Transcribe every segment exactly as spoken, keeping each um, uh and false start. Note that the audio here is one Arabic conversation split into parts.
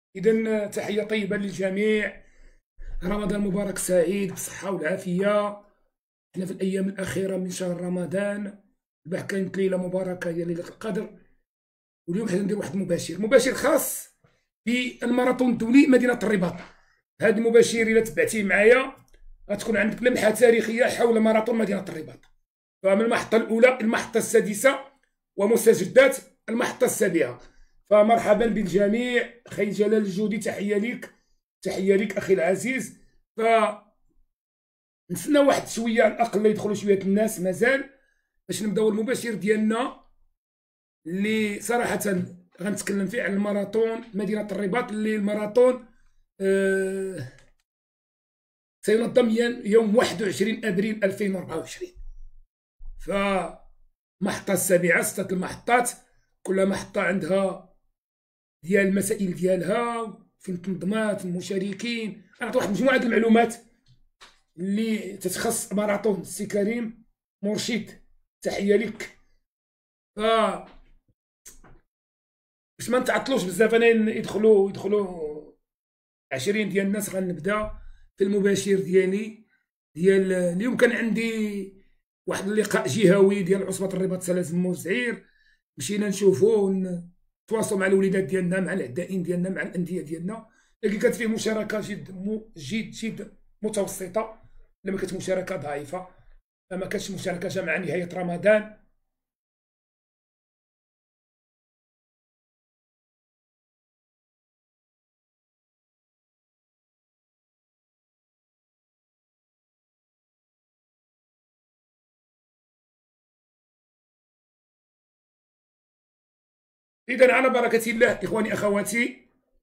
إذا تحية طيبة للجميع، رمضان مبارك سعيد بالصحة والعافية. حنا في الأيام الأخيرة من شهر رمضان، البارح كانت ليلة مباركة هي ليلة القدر، واليوم حنا ندير واحد المباشر مباشر خاص بالماراثون الدولي مدينة الرباط. هذا المباشر إلا تبعتيه معايا غتكون عندك لمحة تاريخية حول ماراثون مدينة الرباط، فمن المحطة الأولى المحطة السادسة ومستجدات المحطة السابعة. فمرحبا بالجميع. خي جلال الجودي، تحية ليك، تحية ليك أخي العزيز. ف نستنى واحد شوية على الأقل يدخلوا شوية الناس مازال باش نبداو المباشر ديالنا اللي صراحة غنتكلم فيه على الماراثون مدينة الرباط، اللي الماراثون آه سينظم يوم واحد وعشرين أبريل ألفين وأربعة وعشرين. فمحطة السابعة، ستة المحطات، كل محطة عندها ديال المسائل ديالها، في التنظيمات، المشاركين. غنعطي واحد مجموعة المعلومات اللي تتخص ماراثون. السي كريم مرشد، تحية لك. ف باش ما نتعطلوش بزاف، انا يدخلوا يدخلوا عشرين ديال الناس غنبدا في المباشر ديالي ديال اليوم. كان عندي واحد اللقاء جهوي ديال عصبة الرباط سلاسل موزعير، مشينا نشوفوا نتواصلوا مع الوليدات ديالنا، مع الاعدائيين ديالنا، مع الانديه ديالنا، لكن كانت فيه مشاركه جد جد جد متوسطه، لما كانت مشاركه ضعيفه، فما كانتش مشاركه جامعه نهايه رمضان. اذا على بركه الله اخواني اخواتي،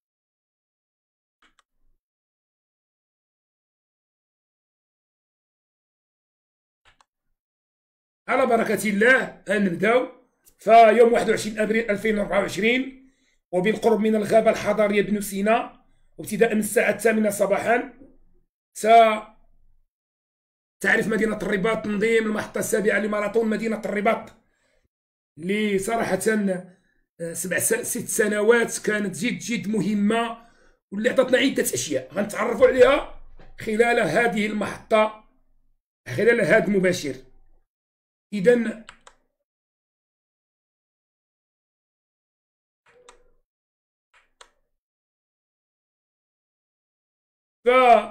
على بركه الله نبداو. فيوم واحد وعشرين ابريل ألفين وأربعة وعشرين، وبالقرب من الغابه الحضاريه بن سينا، وابتداء من الساعه الثامنه صباحا، ستعرف مدينه الرباط تنظيم المحطه السابعه لماراثون مدينه الرباط، اللي صراحه سبع ست سنوات كانت جد جد مهمه، واللي عطاتنا عده اشياء غنتعرفوا عليها خلال هذه المحطه، خلال هذا المباشر. اذا ف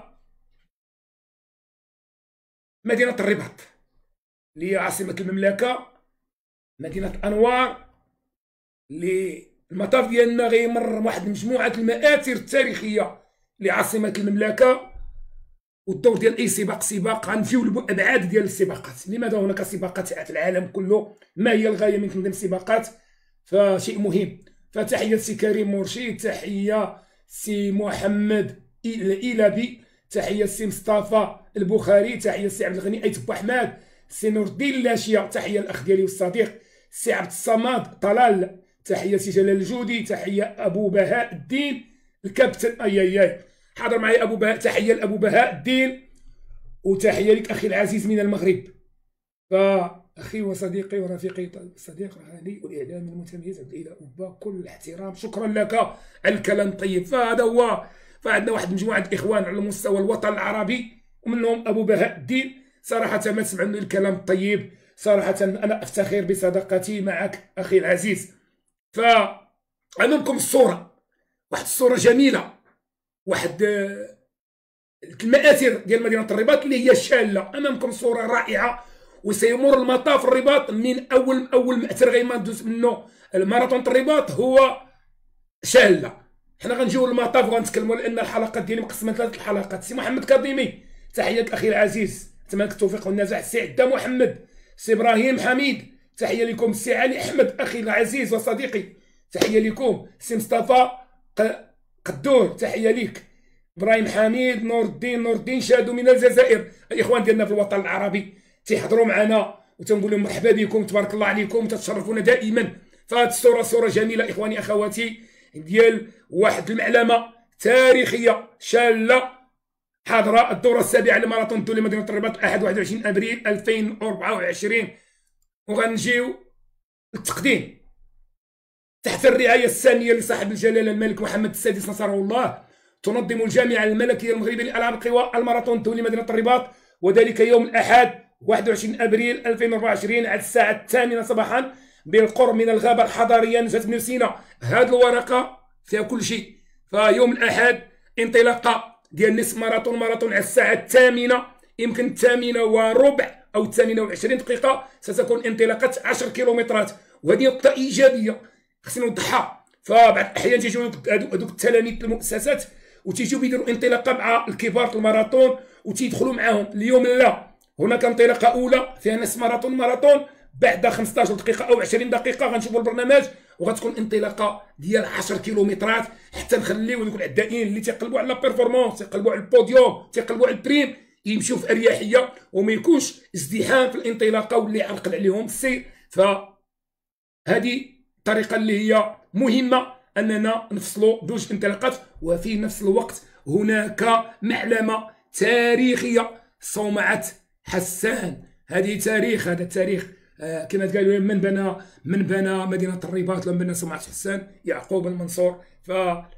مدينه الرباط اللي هي عاصمه المملكه، مدينه الانوار، اللي المطار ديالنا غيمر واحد مجموعه المآثر التاريخيه لعاصمه المملكه. والدور ديال اي سباق سباق غنمشيو للابعاد ديال السباقات. لماذا هناك سباقات في العالم كله؟ ما هي الغايه من تنظيم السباقات؟ فشيء مهم. فتحيه سي كريم مرشد، تحيه سي محمد الإيلابي، تحيه سي مصطفى البخاري، تحيه سي عبد الغني ايت بوحماد، سي نور الدين لاشيه، تحيه الاخ ديالي والصديق سي عبد الصمد طلال، تحيه سي جلال الجودي، تحيه ابو بهاء الدين الكابتن. اي اي اي حاضر معي ابو بهاء، تحيه لابو بهاء الدين، وتحيه لك اخي العزيز من المغرب. فاخي وصديقي ورفيقي الصديق علي والاعلامي المتميز عبد الاله اوبا، كل الاحترام، شكرا لك على الكلام الطيب. فهذا هو. فعندنا واحد مجموعه الاخوان على مستوى الوطن العربي، ومنهم ابو بهاء الدين. صراحه ما تسمعوا من الكلام الطيب، صراحه انا افتخر بصداقتي معك اخي العزيز. فامامكم الصوره، واحد الصوره جميله، واحد المآثر ديال مدينه الرباط اللي هي شاله. امامكم صوره رائعه، وسيمر المطاف الرباط من اول اول مأثر غيمدوز منه الماراثون الرباط هو شاله. حنا غنجيو للمطاف وغنتكلموا، لان الحلقات ديالي مقسمه ثلاث الحلقات. سي محمد كاظمي، تحية اخي العزيز، اتمنى لك التوفيق والنجاح. سي عدا محمد، سي ابراهيم حميد، تحيه لكم. سي علي احمد اخي العزيز وصديقي، تحيه لكم. سي مصطفى قدور، تحيه ليك. ابراهيم حميد، نور الدين نور الدين شادو من الجزائر، الاخوان ديالنا في الوطن العربي تيحضروا معنا، وتنقول لهم مرحبا بكم، تبارك الله عليكم، تتشرفونا دائما. فهاد الصوره صوره جميله اخواني اخواتي، ديال واحد المعلمه تاريخيه شاله حاضره الدوره السابعه لماراثون الدولي مدينه الرباط احد واحد وعشرين ابريل ألفين وأربعة وعشرين. وغنجيو للتقديم. تحت الرعاية السامية لصاحب الجلالة الملك محمد السادس نصره الله، تنظم الجامعة الملكية المغربية لألعاب القوى الماراثون الدولي مدينة الرباط، وذلك يوم الأحد واحد وعشرين أبريل ألفين وأربعة وعشرين على الساعة الثامنة صباحا بالقرب من الغابة الحضارية نزهة بن سينا. هذه الورقة فيها كل شيء. فيوم الأحد انطلاقة ديال نصف ماراثون ماراثون على الساعة الثامنة، يمكن الثامنة وربع أو الثامنة وعشرين دقيقة ستكون انطلاقة عشر كيلومترات، وهذه نقطة إيجابية خصنا نوضحها. فبعض الأحيان تيجيو هذوك التلاميذ المؤسسات وتيجيو يديروا انطلاقة مع الكبار في الماراثون وتيدخلوا معاهم. اليوم لا، هناك انطلاقة أولى فيها نصف ماراثون ماراثون، بعد خمسطاش دقيقة أو عشرين دقيقة غنشوفوا البرنامج وغتكون انطلاقة ديال عشر كيلومترات، حتى نخليو هذوك العدائين اللي تيقلبوا على بيرفورمانس، تيقلبوا على البوديوم، تيقلبوا على البريم، يمشيو في اريحيه وما يكونش ازدحام في الانطلاقه واللي يعرقل عليهم السير. فهذه الطريقه اللي هي مهمه اننا نفصلوا دوج انطلاقات، وفي نفس الوقت هناك معلمه تاريخيه صومعه حسان. هذه تاريخ، هذا التاريخ آه كما قالوا من بنى من بنى مدينه الرباط لم بنى صومعه حسان يعقوب المنصور. ف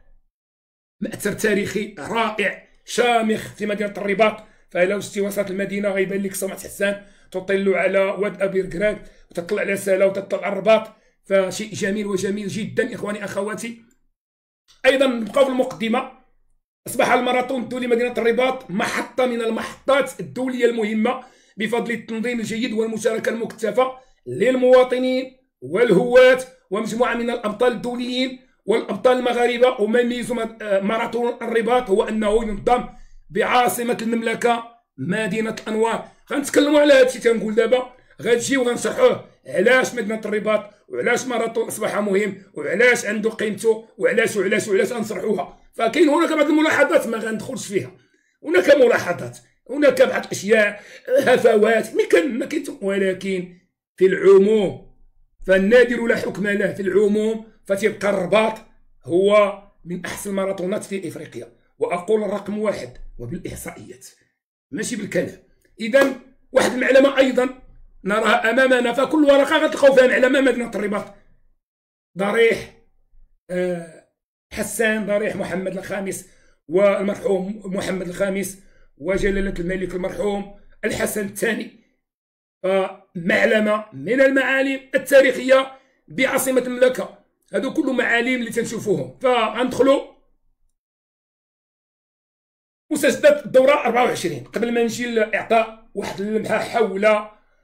مأثر تاريخي رائع شامخ في مدينه الرباط. فإلا وجدتي وسط المدينه غيبان لك صومعه حسان تطل على واد ابير كراك وتطلع على سالا وتطلع على الرباط، فشيء جميل وجميل جدا اخواني اخواتي. ايضا نبقاو في المقدمه. اصبح الماراثون الدولي مدينه الرباط محطه من المحطات الدوليه المهمه بفضل التنظيم الجيد والمشاركه المكثفه للمواطنين والهواة ومجموعه من الابطال الدوليين والابطال المغاربه. وما يميز ماراثون الرباط هو انه ينظم بعاصمه المملكه مدينه الانوار. غنتكلموا على هادشي تنقول دابا، غنجيو وغنشرحوه علاش مدينه الرباط وعلاش ماراثون اصبح مهم وعلاش عنده قيمته وعلاش وعلاش وعلاش غنشرحوها. فكاين هناك بعض الملاحظات ما غندخلش فيها، هناك ملاحظات، هناك بعض الاشياء هفوات ما كان ما كاين، ولكن في العموم فالنادر لا حكم له. في العموم فتبقى الرباط هو من احسن الماراثونات في افريقيا، واقول الرقم واحد وبالاحصائيات ماشي بالكلام. اذا واحد المعلمه ايضا نراها امامنا، فكل ورقه غتلقاو فيها معلمه مدينه الرباط. ضريح أه حسان، ضريح محمد الخامس والمرحوم محمد الخامس وجلاله الملك المرحوم الحسن الثاني. فمعلمه من المعالم التاريخيه بعاصمه المملكه. هادو كله معالم اللي تنشوفوهم. فغندخلوا مسجدات الدوره أربعة وعشرين قبل ما نمشي لاعطاء واحد اللمحه حول.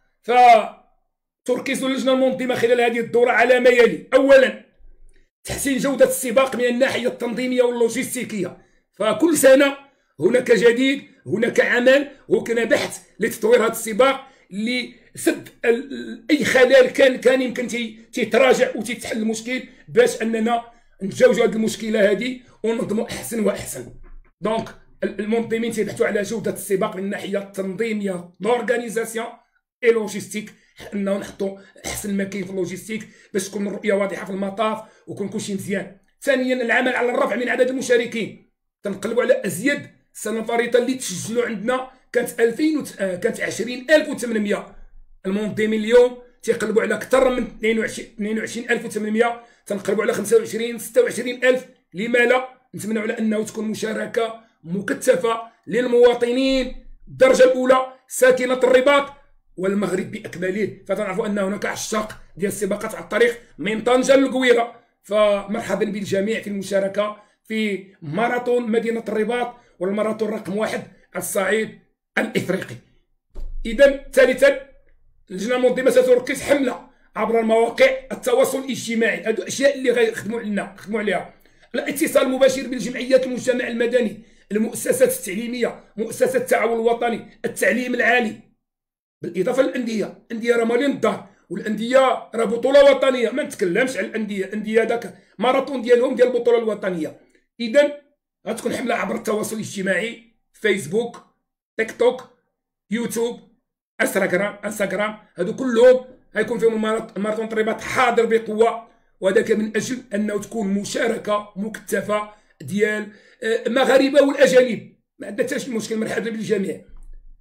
فتركز اللجنه المنظمه خلال هذه الدوره على ما يلي: اولا تحسين جوده السباق من الناحيه التنظيميه واللوجستيكيه، فكل سنه هناك جديد، هناك عمل، وكان بحث لتطوير هذا السباق لسد اي خلل كان كان يمكن تيتراجع وتتحل المشكل باش اننا نتجاوزوا هذه المشكله هذه وننظموا احسن واحسن. دونك المنظمين تيبحثوا على جوده السباق من الناحيه التنظيميه لورغانيزاسيون اي لوجيستيك، انه نحطوا احسن ما كاين في اللوجيستيك باش تكون الرؤيه واضحه في المطاف ويكون كلشي مزيان. ثانيا العمل على الرفع من عدد المشاركين، تنقلبوا على ازيد. السنه الفريطه اللي تسجلوا عندنا كانت ألفين وت... كانت عشرين ألف وثمانمائة. المنظمين اليوم تيقلبوا على اكثر من اثنين وعشرين ألف وثمانمائة، تنقلبوا على خمسة وعشرين ستة وعشرين ألف. لما لا؟ نتمنوا على انه تكون مشاركه مكثفه للمواطنين الدرجه الاولى ساكنه الرباط والمغرب باكمله. فتنعرفوا ان هناك عشاق ديال السباقات على الطريق من طنجه للقويره. فمرحبا بالجميع في المشاركه في ماراثون مدينه الرباط والماراثون رقم واحد على الصعيد الافريقي. اذا ثالثا اللجنه المنظمه ستركز حمله عبر مواقع التواصل الاجتماعي. هذو الاشياء اللي غيخدموا لنا خدموا عليها: الاتصال المباشر بالجمعيات المجتمع المدني، المؤسسات التعليميه، مؤسسات التعاون الوطني، التعليم العالي، بالاضافه للانديه. الانديه راه مالين الدار، والانديه راه بطوله وطنيه، ما نتكلمش على الانديه، الانديه داك ماراثون ديالهم ديال البطوله الوطنيه. اذا غتكون حمله عبر التواصل الاجتماعي: فيسبوك، تيك توك، يوتيوب، انستغرام انستغرام هادو كلهم غيكون فيهم الماراثون الرباط حاضر بقوه، وذاك من اجل انه تكون مشاركه مكثفه ديال المغاربه والاجانب. ما عندنا حتى شي مشكل، مرحبا بالجميع.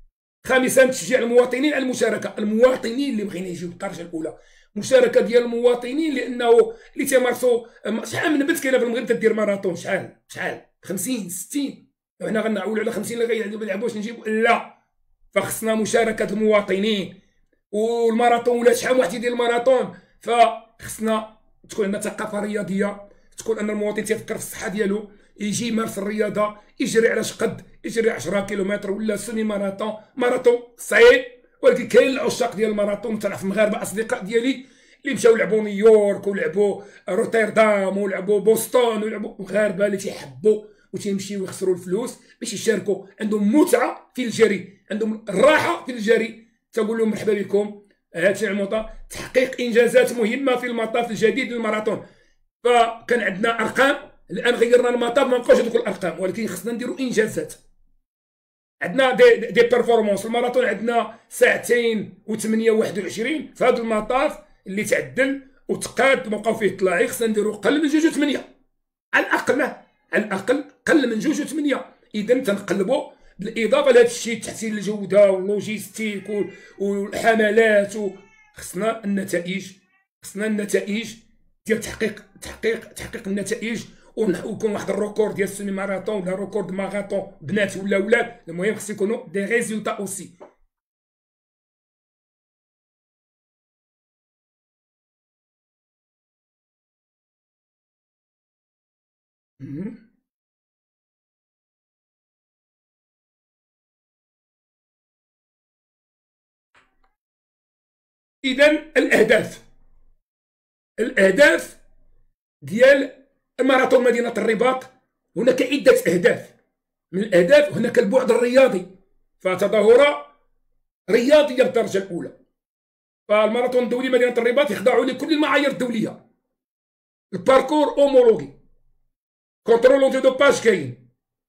خامسا تشجيع المواطنين على المشاركه، المواطنين اللي بغينا يجيو للدرجه الاولى، مشاركه ديال المواطنين لانه اللي تيمارسوا شحال من بنت كاينه في المغرب تدير ماراطون، شحال شحال خمسين ستين، وحنا غنعولوا على خمسين اللي غيلعبوا باش نجيبوا، لا، فخصنا مشاركه المواطنين. والماراطون ولا شحال واحد يدير الماراطون، فخصنا تكون عندنا ثقافه رياضيه، تكون ان المواطن تيفكر في الصحه ديالو، يجي يمارس الرياضه، يجري على شقد، يجري عشرة كيلومتر ولا سيمي ماراطون، ماراطون صعيب، ولكن كاين العشاق ديال الماراطون. تنعرف مغاربه اصدقاء ديالي اللي مشاو لعبوا نيويورك ولعبوا روتردام ولعبوا بوسطن ولعبوا، مغاربه اللي تيحبوا وتيمشيو يخسروا الفلوس باش يشاركوا، عندهم متعه في الجري، عندهم الراحه في الجري. تنقول لهم مرحبا بكم، هادشي الموطا تحقيق انجازات مهمه في المطاف الجديد للماراطون. فكان عندنا ارقام، الان غيرنا المطاف، ما بقاوش هذوك الارقام، ولكن خصنا نديروا انجازات. عندنا دي دي بيرفورمانس، الماراطون عندنا ساعتين و8 واحد وعشرين، في هذا المطاف اللي تعدل وتقاد وبقاو فيه طلاعي خصنا نديروا قل من جوج وثمانية على الاقل، على الاقل قل من جوج وثمانية. اذا تنقلبوا بالاضافه لهذا الشيء تحسين الجوده واللوجيستيك والحملات، خصنا النتائج، خصنا النتائج ديال تحقيق تحقيق تحقيق النتائج، ويكون واحد الريكورد ديال السيمي ماراطون ولا ريكورد ماراطون بنات ولا ولاد، المهم خص يكونوا دي ريزولتا اوسي. اذا الاهداف الاهداف ديال ماراطون مدينه الرباط، هناك عده اهداف. من الاهداف هناك البعد الرياضي، فتظاهره رياضيه بالدرجه الاولى. فالماراطون الدولي مدينه الرباط يخضع لكل المعايير الدوليه، الباركور اومولوغي، كونترول اونتي دوباج كاين،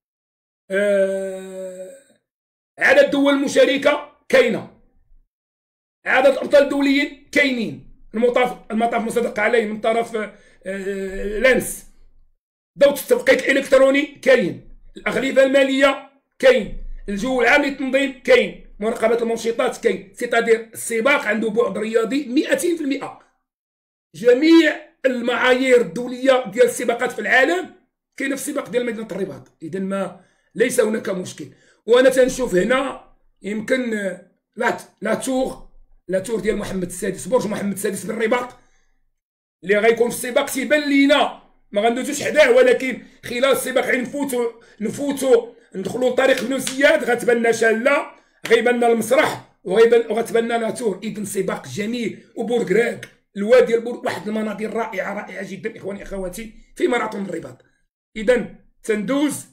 آه... عدد دول مشاركه كاينه، عدد الابطال الدوليين كاينين، المطاف المطاف مصدق عليه من طرف آه... لانس، ضبط التوقيت الالكتروني كاين، الاغلفه الماليه كاين، الجو العام للتنظيم كاين، مراقبه المنشطات كاين، سيتادير السباق عنده بعد رياضي مئتين بالمئة. جميع المعايير الدوليه ديال السباقات في العالم كاينه في السباق ديال مدينه الرباط، اذا ما ليس هناك مشكل. وانا تنشوف هنا يمكن لا لا تور لا تور ديال محمد السادس، برج محمد السادس بالرباط اللي غيكون في السباق تيبان لينا ما غندوزوش حداه، ولكن خلال السباق غنفوتوا نفوتوا ندخلوا لطريق بن زياد غتبان لنا شاله، غيبان لنا المسرح وغيبان وغتبان لنا لا تور. اذا سباق جميل، وبورغراك الوادي ديال بور واحد المناظر رائعه رائعه جدا اخواني اخواتي في ماراطون الرباط. اذا تندوز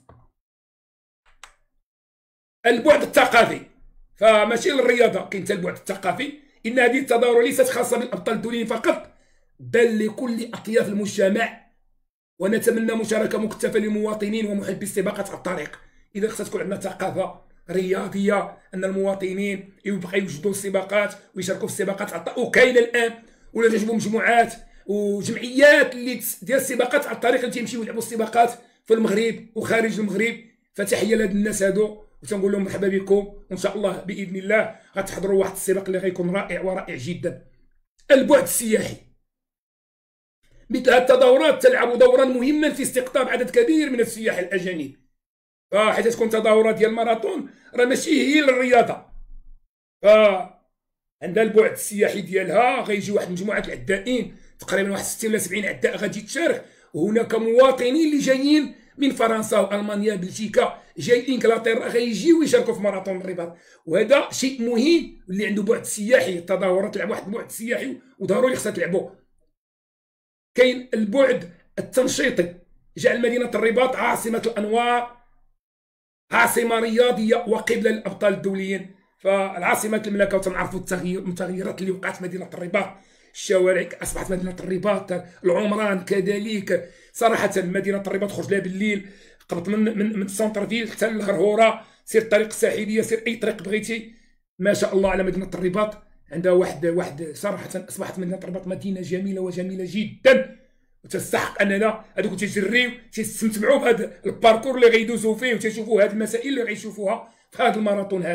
البعد الثقافي، فماشي للرياضه كاين حتى البعد الثقافي، ان هذه التظاهره ليست خاصه بالابطال الدوليين فقط، بل لكل اطياف المجتمع، ونتمنى مشاركه مكثفه للمواطنين ومحبي السباقات على الطريق. اذا خصها تكون عندنا ثقافه رياضيه، ان المواطنين يبقى يوجدوا السباقات ويشاركوا في السباقات على الطريق، وكاينه الان ولا تجيبوا مجموعات وجمعيات اللي ديال السباقات على الطريق اللي تيمشيو يلعبوا السباقات في المغرب وخارج المغرب. فتحيه لهاد الناس هادو وتنقول لهم مرحبا بكم، وان شاء الله باذن الله غتحضروا واحد السباق اللي غيكون رائع ورائع جدا. البعد السياحي، مثل هذه التظاهرات تلعب دورا مهما في استقطاب عدد كبير من السياح الاجانب، فحيت تكون تظاهرات ديال الماراطون راه ماشي هي للرياضه، ف عندها البعد السياحي ديالها. غيجي واحد مجموعه العدائين تقريبا واحد ستين ولا سبعين عداء غادي تشارك، وهناك مواطنين اللي جايين من فرنسا والمانيا بلجيكا جاي انجلترا غيجيو يشاركوا في ماراطون الرباط، وهذا شيء مهم اللي عنده بعد سياحي. التظاهرات تلعب واحد البعد سياحي وضروري خصها تلعبوا. كاين البعد التنشيطي، جعل مدينه الرباط عاصمه الانوار، عاصمه رياضيه وقبله للابطال الدوليين. فالعاصمه المملكه وتنعرفوا التغيرات اللي وقعت في مدينه الرباط، الشوارع اصبحت مدينه الرباط، العمران كذلك. صراحه مدينه الرباط خرج لها بالليل، قربت من من من السونتر فيل حتى للغرهوره، سير الطريق الساحليه، سير اي طريق بغيتي. ما شاء الله على مدينه الرباط، عندها واحد واحد صراحه اصبحت مدينه الرباط مدينه جميله وجميله جدا، وتستحق اننا هذوك تيجريو تيستمتعوا بهذا الباركور اللي غيدوزوا فيه وتيشوفوا هذه المسائل اللي غيشوفوها في هذا الماراطون هذا.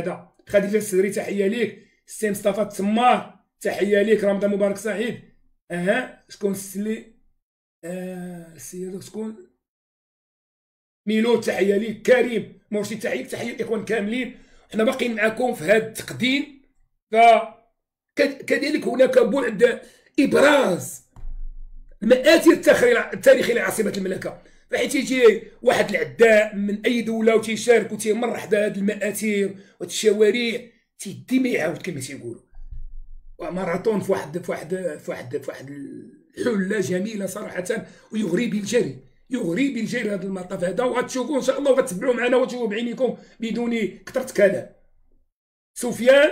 خديجه السدري تحيه ليك، السي مصطفى التمار تحيه ليك، رمضان مبارك سعيد. اها شكون السلي آه السيد شكون ميلود تحيه ليك، كريم مرشد تحيه ليك، تحيه الاخوان كاملين. حنا باقيين معكم في هذا التقديم. ف كذلك هناك بعد ابراز المآثر التاريخيه لعاصمه المملكه، فحيت يجي واحد العداء من اي دوله وتيشارك وتيمرح هذه المآثر والشوارع تيدي ما يعاود كما تيقولوا ماراثون في واحد في واحد في واحد في واحد الحله جميله صراحه، ويغري بالجري يغري بالجري هذا المطاف هذا، وغتشوفوه ان شاء الله وغتتبعوا معنا وتشوفوا بعينيكم بدون كثره كلام. سفيان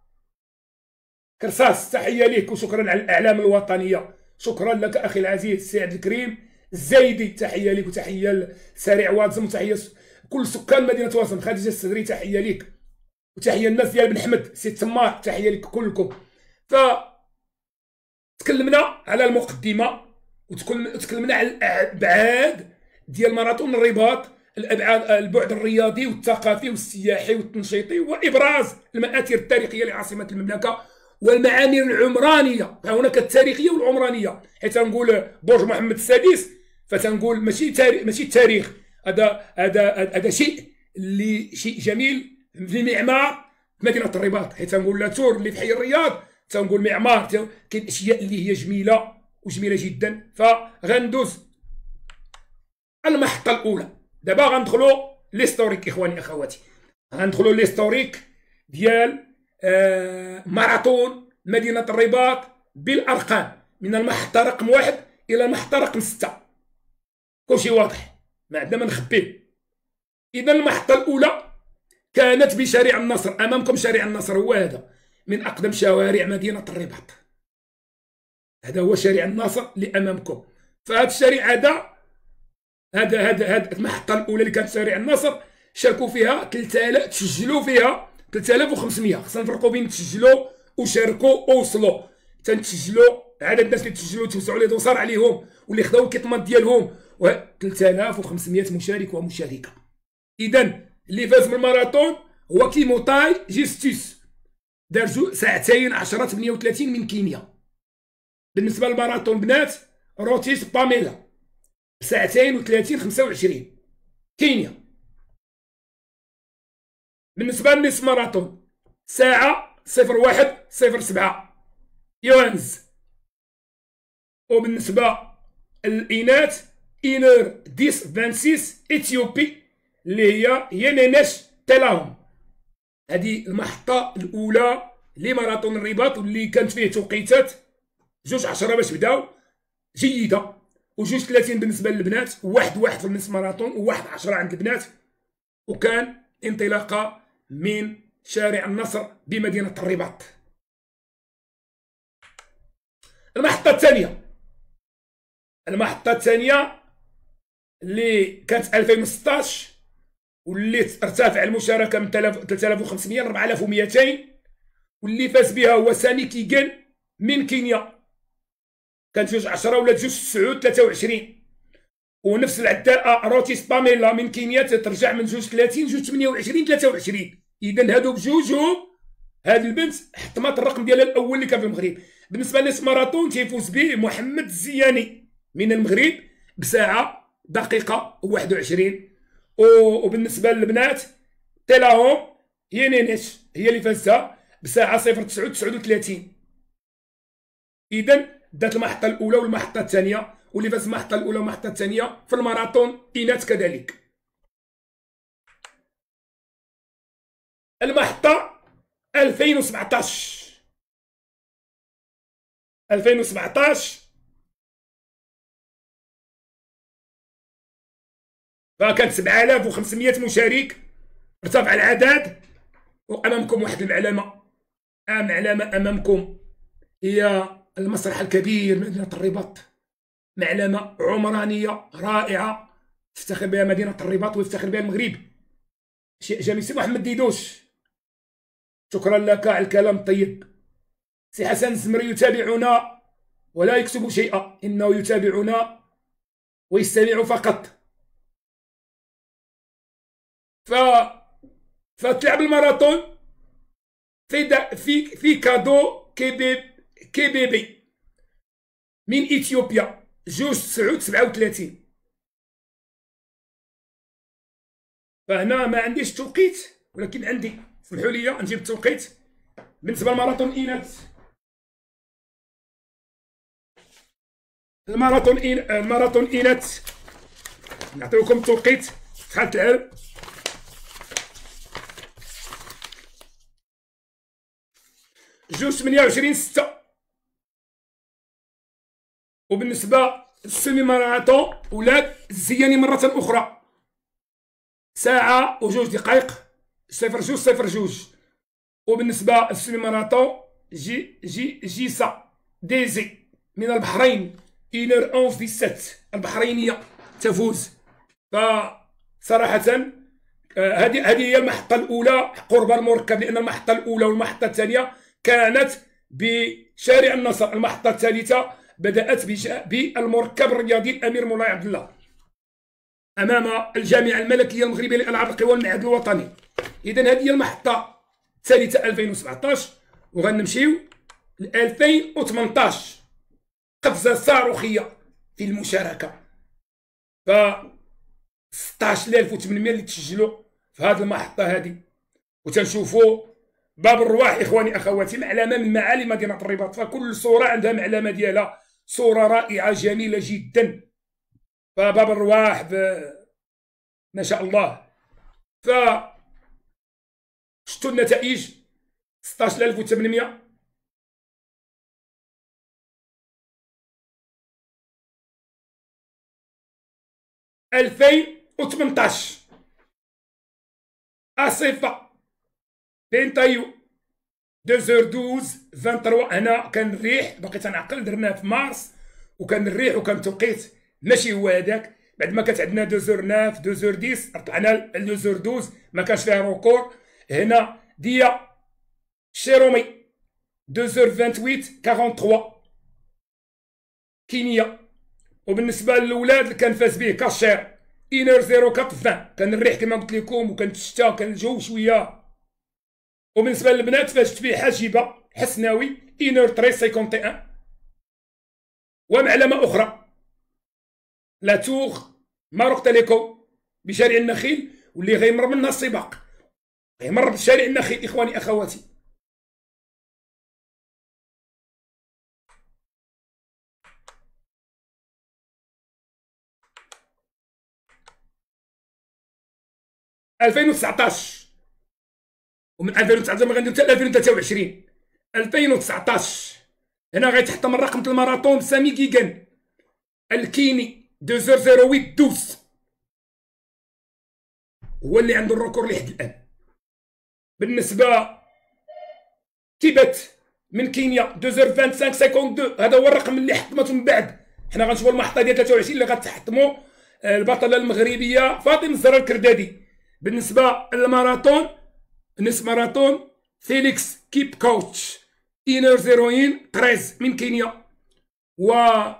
كرصاص تحيه ليك وشكرا على الاعلام الوطنيه، شكرا لك اخي العزيز سي عبد الكريم الزايدي تحيه ليك وتحيه لسريع وازم وتحيه كل سكان مدينه وازم. خديجه السدري تحيه ليك وتحيه الناس ديال بن حمد سي تمار تحيه لك كلكم. ف تكلمنا على المقدمه وتكلمنا على الابعاد ديال ماراثون الرباط، الابعاد البعد الرياضي والثقافي والسياحي والتنشيطي وابراز المآثر التاريخيه لعاصمه المملكه والمعامر العمرانيه. فهناك التاريخيه والعمرانيه، حيت نقول برج محمد السادس فتنقول ماشي تاريخ ماشي التاريخ، هذا هذا هذا شيء اللي شيء جميل في معمار مدينه الرباط، حيت نقول لا تور اللي في حي الرياض تنقول معمار، كاين اشياء اللي هي جميله وجميله جدا. فغندوز المحطه الاولى. دابا غندخلوا ليستوريك اخواني اخواتي، غندخلوا ليستوريك ديال آه ماراثون مدينه الرباط بالارقام من المحطه رقم واحد الى المحطه رقم سته، كلشي واضح ما عندنا ما نخبيه. اذا المحطه الاولى كانت بشارع النصر، امامكم شارع النصر هو هذا من اقدم شوارع مدينه الرباط، هذا هو شارع النصر اللي امامكم. فهذا الشارع هذا هذا هذا هذا المحطه الاولى اللي كانت شارع النصر شاركوا فيها ثلاثة آلاف، تسجلوا فيها ثلاثة آلاف وخمسمية. خصنا نفرقوا بين تسجلوا وشاركوا ووصلوا. تنتسجلوا عدد الناس اللي تسجلوا توسعوا لي وصار عليهم واللي خداو الكيطمات ديالهم ثلاثة آلاف وخمسمية مشارك ومشاركه. اذا اللي فاز بالماراثون هو كيموتاي جيستيس، دار ساعتين عشرة ثمانية وثلاثين من كينيا. بالنسبه للماراثون بنات روتيس باميلا بساعتين وثلاثين خمسة وعشرين كينيا. بالنسبه للنصف ماراثون ساعه صفر واحد صفر سبعة يوانز. وبالنسبه للاناث إنور ديس فانسيس اثيوبي اللي هي ينينش تلاهم. هذه المحطه الاولى لماراثون الرباط واللي كانت فيه توقيتات جوج عشرة باش بداو جيده، وجوج ثلاثين بالنسبه للبنات، وواحد واحد في النصف ماراثون، وواحد عشرة عند البنات. وكان انطلاقه من شارع النصر بمدينه الرباط. المحطه الثانيه المحطه الثانيه اللي كانت ألفين وستطاش واللي ارتفع المشاركه من ثلاثة آلاف وخمسمية ل أربعة آلاف ومئتين، واللي فاز بها هو سامي كيغان من كينيا، كانت جوج عشرة ولا جوج تسعود ثلاثة وعشرين. ونفس العداء روتيس باميلا من كينيا تترجع من جوج ثلاثين جوج ثمانية وعشرين ثلاثة وعشرين. اذا هادو بجوجهم هاد البنت حطمات الرقم ديالها الاول اللي كان في المغرب. بالنسبه لنصف ماراثون تيفوز به محمد الزياني من المغرب بساعه دقيقه واحد وعشرين. وبالنسبه للبنات تلاهم ينينش هي اللي فازتها بساعه صفر تسعود تسعود وثلاثين. اذا دات المحطه الاولى والمحطه الثانيه، واللي فاز المحطه الاولى والمحطه الثانيه في الماراثون اناث كذلك. المحطه ألفين وسبعطاش ألفين وسبعطاش فكانت سبعة آلاف وخمسمية مشارك، ارتفع العدد. وامامكم واحد المعلمه معلمه امامكم هي المسرح الكبير مدينه الرباط، معلمه عمرانيه رائعه تفتخر بها مدينه الرباط ويفتخر بها المغرب. شيء جميل. سي محمد ديدوش شكرا لك على الكلام الطيب. سي حسن الزمري يتابعنا ولا يكتب شيئا، انه يتابعنا ويستمع فقط. ف فتلعب الماراثون في في في كادو كيبي كيبيبي من اثيوبيا جوج تسعود سبعة وثلاثين. فهنا ما عنديش توقيت، ولكن عندي، سمحوا لي نجيب التوقيت بالنسبه للماراثون اينات. الماراثون إين الماراثون اينات نعطيكم التوقيت شحال تلعب. جوج ثمانية وعشرين ستة. وبالنسبه للسيمي ماراثون ولاد الزياني مره اخرى ساعه وجوج دقائق صفر جوج صفر جوج. وبالنسبه للسيمي ماراثون جي جي جيسا ديزي من البحرين واحد أحد عشر سبعة البحرينيه تفوز. فصراحه هذه هذه هي المحطه الاولى قرب المركب، لان المحطه الاولى والمحطه الثانيه كانت بشارع النصر، المحطه الثالثه بدات بالمركب الرياضي الامير مولاي عبد الله امام الجامعه الملكيه المغربيه للالعاب القوى والمعهد الوطني. اذا هذه هي المحطه الثالثه ألفين وسبعطاش. وغنمشيو ل ألفين وثمنطاش، قفزه صاروخيه في المشاركه. ف ستطاش ألف وثمنمية اللي تسجلوا في هذه المحطه هذه. وتنشوفوا باب الرواح اخواني اخواتي، معلمه من معالم مدينه الرباط، فكل صوره عندها معلمه ديالها، صوره رائعه جميله جدا. فباب الرواح ب... ما شاء الله. ف شفتوا النتائج ستطاش ألف وثمنمية. ألفين وثمنطاش أصفة بنتايو اثنين اثناش ثلاثة وعشرين. هنا كان الريح باقي تنعقل، درناه في مارس وكان الريح وكان التوقيت ماشي هو هذاك. بعد ما كانت عندنا اثنين تسعة اثنين عشرة طلعنا ل اثنين اثناش ما كانش فيها روكور. هنا ديا شيرومي اثنين ثمانية وعشرين ثلاثة وأربعين كينيا. وبالنسبه للولاد اللي كان فاز به كاشير إنر صفر أربعة عشرين، كان الريح كما قلت لكم وكانت الشتاء كان الجو شويه. وبالنسبه للبنات فازت به حاجبه حسناوي إنر ثلاثة خمسة واحد. ومعلمه اخرى لا تور ماروك تيليكوم بشارع النخيل، واللي غيمر منها السباق غيمر بشارع النخيل اخواني اخواتي. ألفين وتسعطاش. ومن ألفين وتسعطاش ما غندير حتى ألفين وثلاثة وعشرين. ألفين وتسعطاش هنا غيتحطم الرقم ديال الماراثون سامي كيغان الكيني اثنين صفر صفر ثمانية اثناش هو اللي عنده الركور لحد الان. بالنسبه تيبت من كينيا اثنين صفر خمسة وعشرين اثنين اثنين هذا هو الرقم اللي حطمته من بعد. حنا غنشوفوا المحطه ديال ثلاثة وعشرين اللي غتحطموا البطله المغربيه فاطمه الزهراء الكردادي. بالنسبه للماراثون نصف ماراثون فيليكس كيب كوتش إنر زيروين ثلاثة عشر من كينيا. و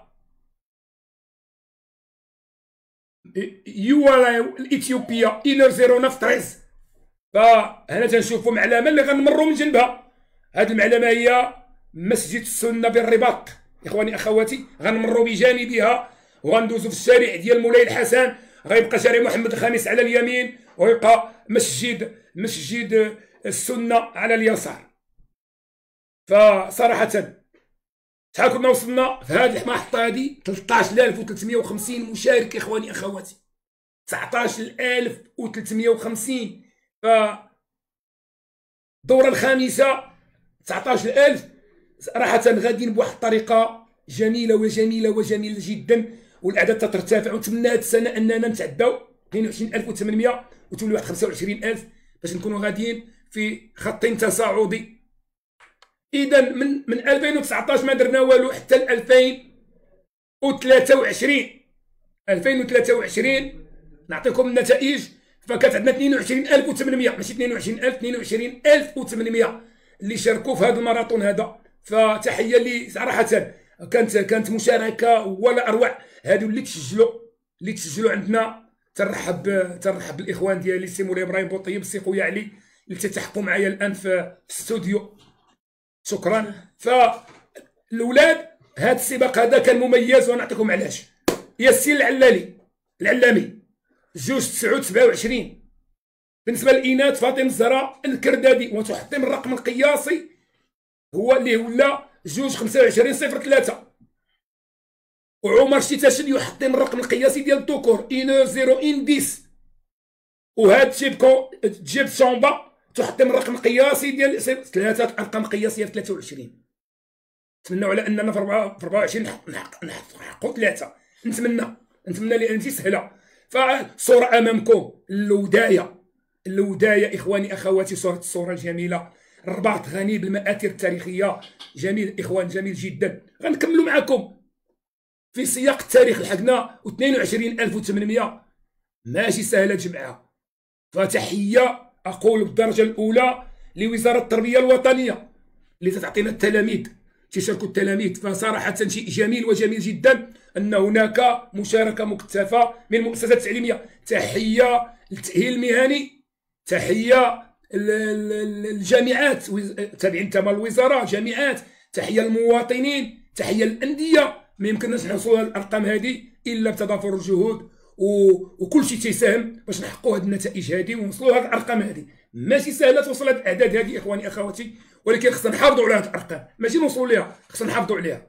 يوالا الاثيوبيه إنر صفر تسعة ثلاثة عشر. فهنا تنشوفوا معلمه اللي غنمروا من جنبها. هذه المعلمه هي مسجد السنه بالرباط اخواني اخواتي، غنمروا بجانبها وغندوزوا في الشارع ديال مولاي الحسن، غيبقى شارع محمد الخامس على اليمين ويبقى مسجد مسجد السنه على اليسار. فصراحه شحال كنا وصلنا في هذه المحطه هذه؟ ثلاثطاش ألف وثلاثمية وخمسين مشارك اخواني اخواتي، تسعطاش ألف وثلاثمية وخمسين. ف الدوره الخامسه تسعطاش ألف. صراحه غاديين بواحد الطريقه جميله وجميله وجميله جدا، والاعداد تترتفع. ونتمنى هذه السنه اننا نتعداو اثنين وعشرين ألف وثمنمية وتولي واحد خمسة وعشرين ألف باش نكونوا غاديين في خط تصاعدي. اذا من من ألفين وتسعطاش ما درنا والو حتى ل ألفين وثلاثة وعشرين. ألفين وثلاثة وعشرين نعطيكم النتائج. فكانت عندنا اثنين وعشرين ألف وثمنمية ماشي اثنين وعشرين ألف، اثنين وعشرين ألف وثمنمية اللي شاركوا في هذا الماراثون هذا. فتحيه لي صراحه كانت كانت مشاركه ولا اروع. هادو اللي تسجلوا اللي تسجلوا عندنا تنرحب تنرحب بالاخوان ديالي السي مولاي ابراهيم بوطيب السي خويا علي، اللي تتحكوا معايا الان في الاستوديو. شكرا. فالاولاد هذا السباق هذا كان مميز ونعطيكم علاش. ياسين العلالي العلامي جوج تسعود سبعة وعشرين. بالنسبه للاناث فاطمه الزهراء الكردادي وتحطم الرقم القياسي هو اللي ولا جوج خمسة وعشرين صفر ثلاثة. وعمر شتاشن يحطم الرقم القياسي ديال الذكور إن صفر إن عشرة. وهاد جيب كون جيب شومبا تحطم الرقم القياسي ديال ثلاثه ارقام قياسيه في ثلاثة وعشرين. نتمنوا على اننا في أربعة وعشرين نحققوا ثلاثه. نتمنى نتمنى لان انت سهله. فالصوره امامكم اللودايه اللودايه اخواني اخواتي. صوره الصوره الجميله. الرباط غني بالمآثر التاريخيه. جميل اخوان جميل جدا. غنكملوا معكم في سياق التاريخ. لحقنا اثنين وعشرين ألف وثمانمائة ماشي سهله تجمعها. فتحيه اقول بالدرجه الاولى لوزاره التربيه الوطنيه اللي تعطينا التلاميذ تشاركوا التلاميذ. فصراحه شيء جميل وجميل جدا ان هناك مشاركه مكثفه من المؤسسات التعليميه. تحيه للتاهيل المهني. تحيه للجامعات تابعين تما الوزاره جامعات. تحيه للمواطنين. تحيه للانديه. ما يمكنناش نحصلوا الارقام هذه الا بتضافر الجهود وكل شيء تيساهم باش نحققوا هذه النتائج هذه ونوصلوا هذه الارقام هذه. ماشي سهله توصل هذه الاعداد هذه اخواني اخواتي ولكن خصنا نحافظوا على هذه الارقام ماشي نوصلوا ليها خصنا نحافظوا عليها.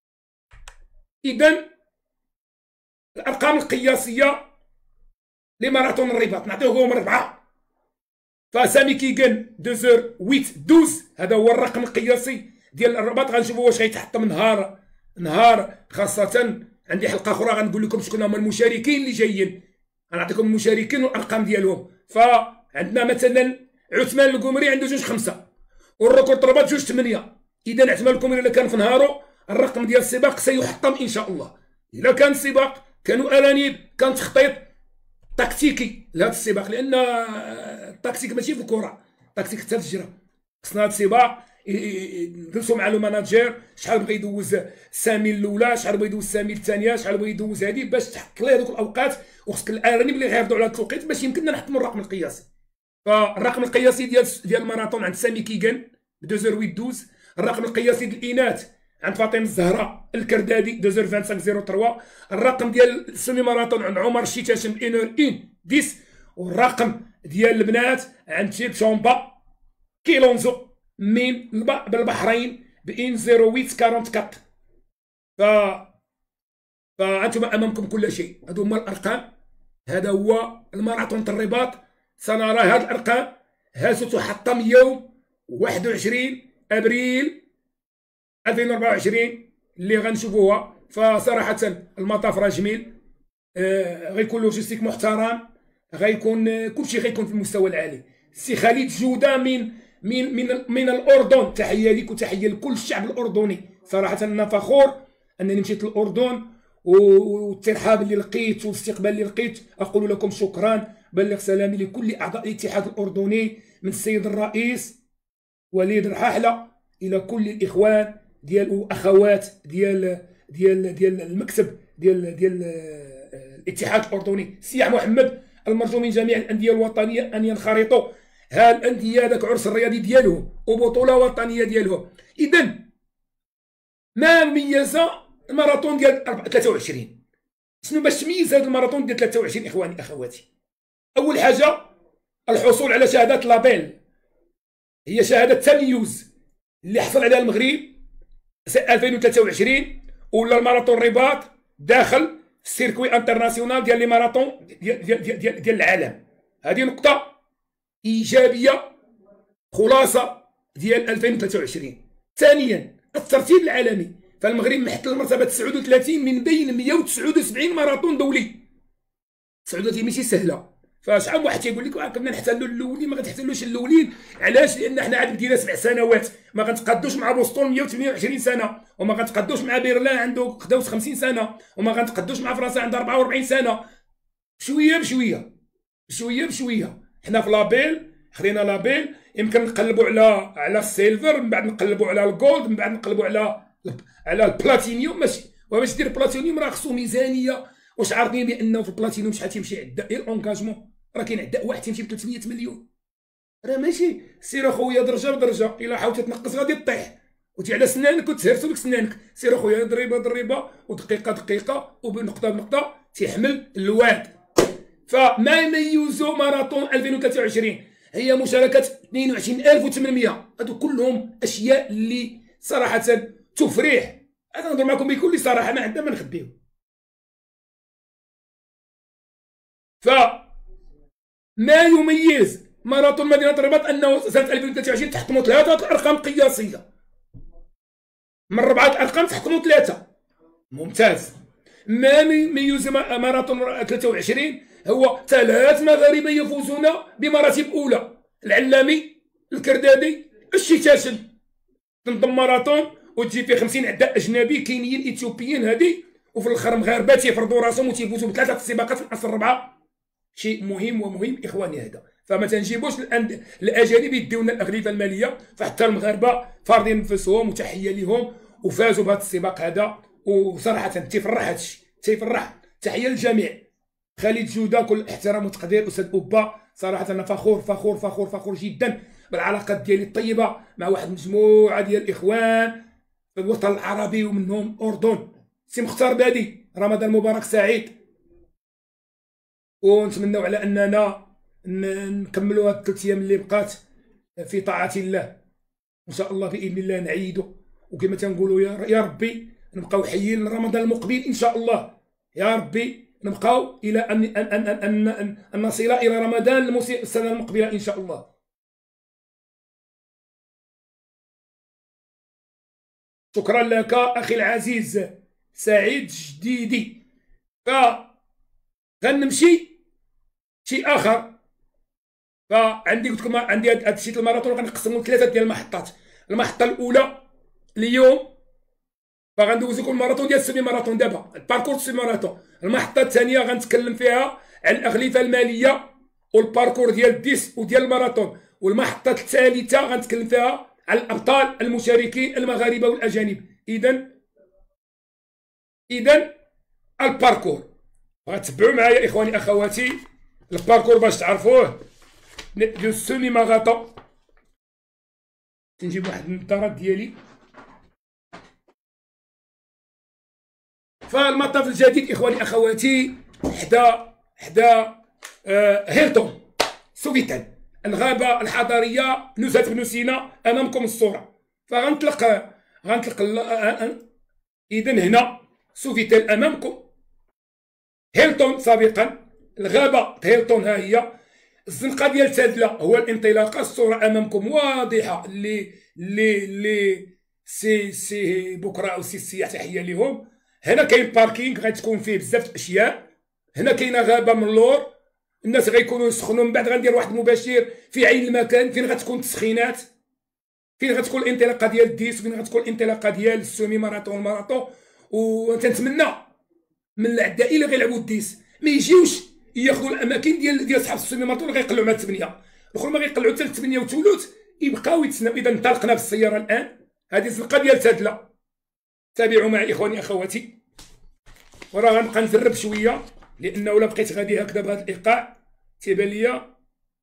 اذا الارقام القياسيه لماراثون الرباط نعطيوهم اربعه. فسامي كيغان اثنين ثمانية اثناشر هذا هو الرقم القياسي ديال الرباط. غنشوفوا واش غيتحطم نهار نهار. خاصه عندي حلقه اخرى غنقول لكم شكون هما المشاركين اللي جايين. غنعطيكم المشاركين والارقام ديالهم. فعندنا مثلا عثمان القمري عنده جوج خمسة والركورد الرباط جوج ثمانية. اذا عثمان القمري الا كان في نهارو الرقم ديال السباق سيحطم ان شاء الله. الا كان السباق كانوا انانيب كان تخطيط تكتيكي لهذا السباق لان التكتيك ماشي في الكره التكتيك حتى في الجرة. خصنا هذا السباق نجلسوا مع لو ماناجير شحال بغى يدوز السامي الاولى شحال بغى يدوز السامي الثانيه شحال بغى يدوز هذه باش تحط ليه هذوك الاوقات. وخصك الارانب اللي غيحافظوا على التوقيت باش يمكننا نحطموا الرقم القياسي. فالرقم القياسي ديال ديال الماراثون عند سامي كيغان اثنين ثمانية اثناشر. الرقم القياسي ديال الاناث عند فاطمه الزهراء الكردادي اثنين صفر خمسة خمسة صفر ثلاثة. الرقم ديال السيمي ماراثون عند عمر الشتاشم إن إن عشرة. والرقم ديال البنات عند تيب شومبا كيلونزو من بالبحرين بإن صفر ثمانية أربعة أربعة. ف فانتم امامكم كل شيء. هادو هما الارقام. هذا هو الماراثون الرباط. سنرى هذه الارقام ها ستحطم يوم واحد وعشرين ابريل ألفين وأربعة وعشرين اللي غنشوفوها. فصراحه المطاف راه جميل. آه غيكون لوجيستيك محترم. غيكون كلشي غيكون في المستوى العالي. سي خالد جوده من من من من الاردن. تحيه لك وتحيه لكل الشعب الاردني. صراحه انا فخور انني مشيت للاردن والترحاب اللي لقيت والاستقبال اللي لقيت. اقول لكم شكرا. بلغ سلامي لكل اعضاء الاتحاد الاردني من السيد الرئيس وليد الرحاحله الى كل الاخوان ديال واخوات ديال ديال ديال المكتب ديال ديال الاتحاد الاردني. سياح محمد المرجو من جميع الانديه الوطنيه ان ينخرطوا. ها الانديه هذاك عرس الرياضي ديالهم وبطوله وطنيه ديالهم. اذا ما ميز الماراثون ديال ثلاثة وعشرين. شنو باش تميز هذا الماراثون ديال ثلاثة وعشرين اخواني اخواتي؟ اول حاجه الحصول على شهاده لابيل. هي شهاده تميز اللي حصل عليها المغرب ألفين وثلاثة وعشرين ولا الماراثون الرباط داخل السيركوي انترناسيونال ديال لي ماراثون ديال ديال ديال, ديال, ديال العالم. هذه نقطه ايجابيه خلاصه ديال ألفين وثلاثة وعشرين. ثانيا الترتيب العالمي. فالمغرب محتل المرتبه تسعة وثلاثين من بين مئة وتسعة وسبعين ماراثون دولي. تسعة وثلاثين ماشي سهله. فشحال واحد تيقول لك كنا نحتلوا الاولين ما غتحتلوش الاولين. علاش؟ لان حنا عاد بدينا سبع سنوات ما غنتقادوش مع بوسطون مئة وثمانية وعشرين سنه وما غنتقادوش مع بيرلين عنده خداوس خمسين سنه وما غنتقادوش مع فرنسا عندها أربعة وأربعين سنه. شويه بشويه بشويه بشويه. حنا في لابيل خدينا لابيل يمكن نقلبوا على على السيلفر من بعد نقلبوا على الجولد من بعد نقلبوا على على البلاتينيوم. ماشي وباش دير بلاتينيوم راه خصو ميزانيه. واش عارفين بانه في البلاتينيوم شحال تيمشي عدا الاونكاجمون؟ راه كاين عدا واحد تيمشي ب ثلاثمئة مليون. راه ماشي سير اخويا درجه بدرجه، الا حاولت تنقص غادي طيح وتي على سنانك وتهرسو ديك سنانك. سير اخويا ضريبه ضريبه ودقيقه دقيقه وبنقطه بنقطه تيحمل الواد. فما يميز ماراثون ألفين وثلاثة وعشرين هي مشاركه اثنين وعشرين ألف وثمانمائة. هادو كلهم اشياء اللي صراحه تفرح. انا نهضر معكم بكل صراحه، ما عندنا ما نخبيو. فما يميز ماراثون مدينه الرباط انه سنه ألفين وثلاثة وعشرين تحطموا ثلاثه الارقام قياسيه، من ربعه الارقام تحطموا ثلاثه، ممتاز. ما يميز ماراثون ثلاثة وعشرين هو ثلاث مغاربه يفوزون بمراتب اولى: العلامي، الكردادي، الشتاشن. تنظم ماراثون وتجي فيه خمسين عداء اجنبي كينيين اثيوبيين هادي، وفي الاخر مغاربه تيفرضوا راسهم وتيفوزوا بثلاثه السباقات في الاصل الربعه. شيء مهم ومهم اخواني هذا. فما تنجيبوش الاجانب يديونا الاغلفه الماليه، فحتى المغاربه فارضين نفسهم وتحيه لهم وفازوا بهذا السباق هذا. وصراحه تيفرح هذا الشيء، تيفرح. تحيه للجميع. خالد جوده كل احترام وتقدير. استاذ اوبا صراحه انا فخور فخور فخور فخور جدا بالعلاقات ديالي الطيبه مع واحد المجموعه ديال الاخوان في الوطن العربي ومنهم اردن. سي مختار بادي، رمضان مبارك سعيد، ونتمنوا على اننا نكملوا هاد الثلاث ايام اللي بقات في طاعه الله. ان شاء الله باذن الله نعيدوا، وكما تنقولوا يا ربي نبقاو حيين لرمضان المقبل ان شاء الله. يا ربي نبقاو الى ان ان ان ان, أن, أن نصل الى رمضان السنه المقبله ان شاء الله. شكرا لك اخي العزيز سعيد جديدي. ف غنمشي شيء اخر. فعندي قلت لكم عندي هذا الشيء الماراثون غنقسموا لثلاثه ديال المحطات. المحطه الاولى اليوم فغندوز لكم الماراثون ديال السيمي ماراثون دابا، الباركور السيمي ماراثون. المحطه الثانيه غنتكلم فيها على الاغلفه الماليه والباركور ديال الديس وديال الماراثون. والمحطه الثالثه غنتكلم فيها على الابطال المشاركين المغاربه والاجانب. اذا اذا الباركور غتبعوا معايا اخواني اخواتي. الباركور باش تعرفوه ديال السيمي ماراثون. نجيب واحد النظارات ديالي. فالمطاف الجديد اخواني اخواتي حدا حدا آه هيلتون سوفيتال، الغابه الحضاريه نزهه بن سينا. امامكم الصوره. فغنطلق غنطلق اذا هنا سوفيتال امامكم، هيلتون سابقا، الغابه هيلتون ها هي، الزنقه ديال تادله هو الانطلاقه. الصوره امامكم واضحه. اللي اللي اللي سي سي بكره او سي السياح تحيه لهم. هنا كاين باركينغ غتكون فيه بزاف الاشياء. هنا كاينه غابه من اللور، الناس غيكونوا يسخنوا. من بعد غندير واحد المباشر في عين المكان فين غتكون التسخينات، فين غتكون الانطلاقه ديال الديس، وفين غتكون الانطلاقه ديال السومي ماراثون الماراثون. وتنتمنى من الاعداء اللي غيلعبوا الديس ما يجيوش ياخذوا الاماكن ديال ديال صحاب السومي ماراثون اللي غيقلعوا مع الثمانيه. الاخرين ما غيقلعوا حتى الثمانيه وثلث، يبقاو يتسناو. اذا انطلقنا بالسياره الان. هذه الزنقه ديال تادله. تابعوا معي اخواني اخواتي. وراه غنبقى نزرب شويه لانه الا بقيت غادي هكذا بهذا الايقاع تيبان ليا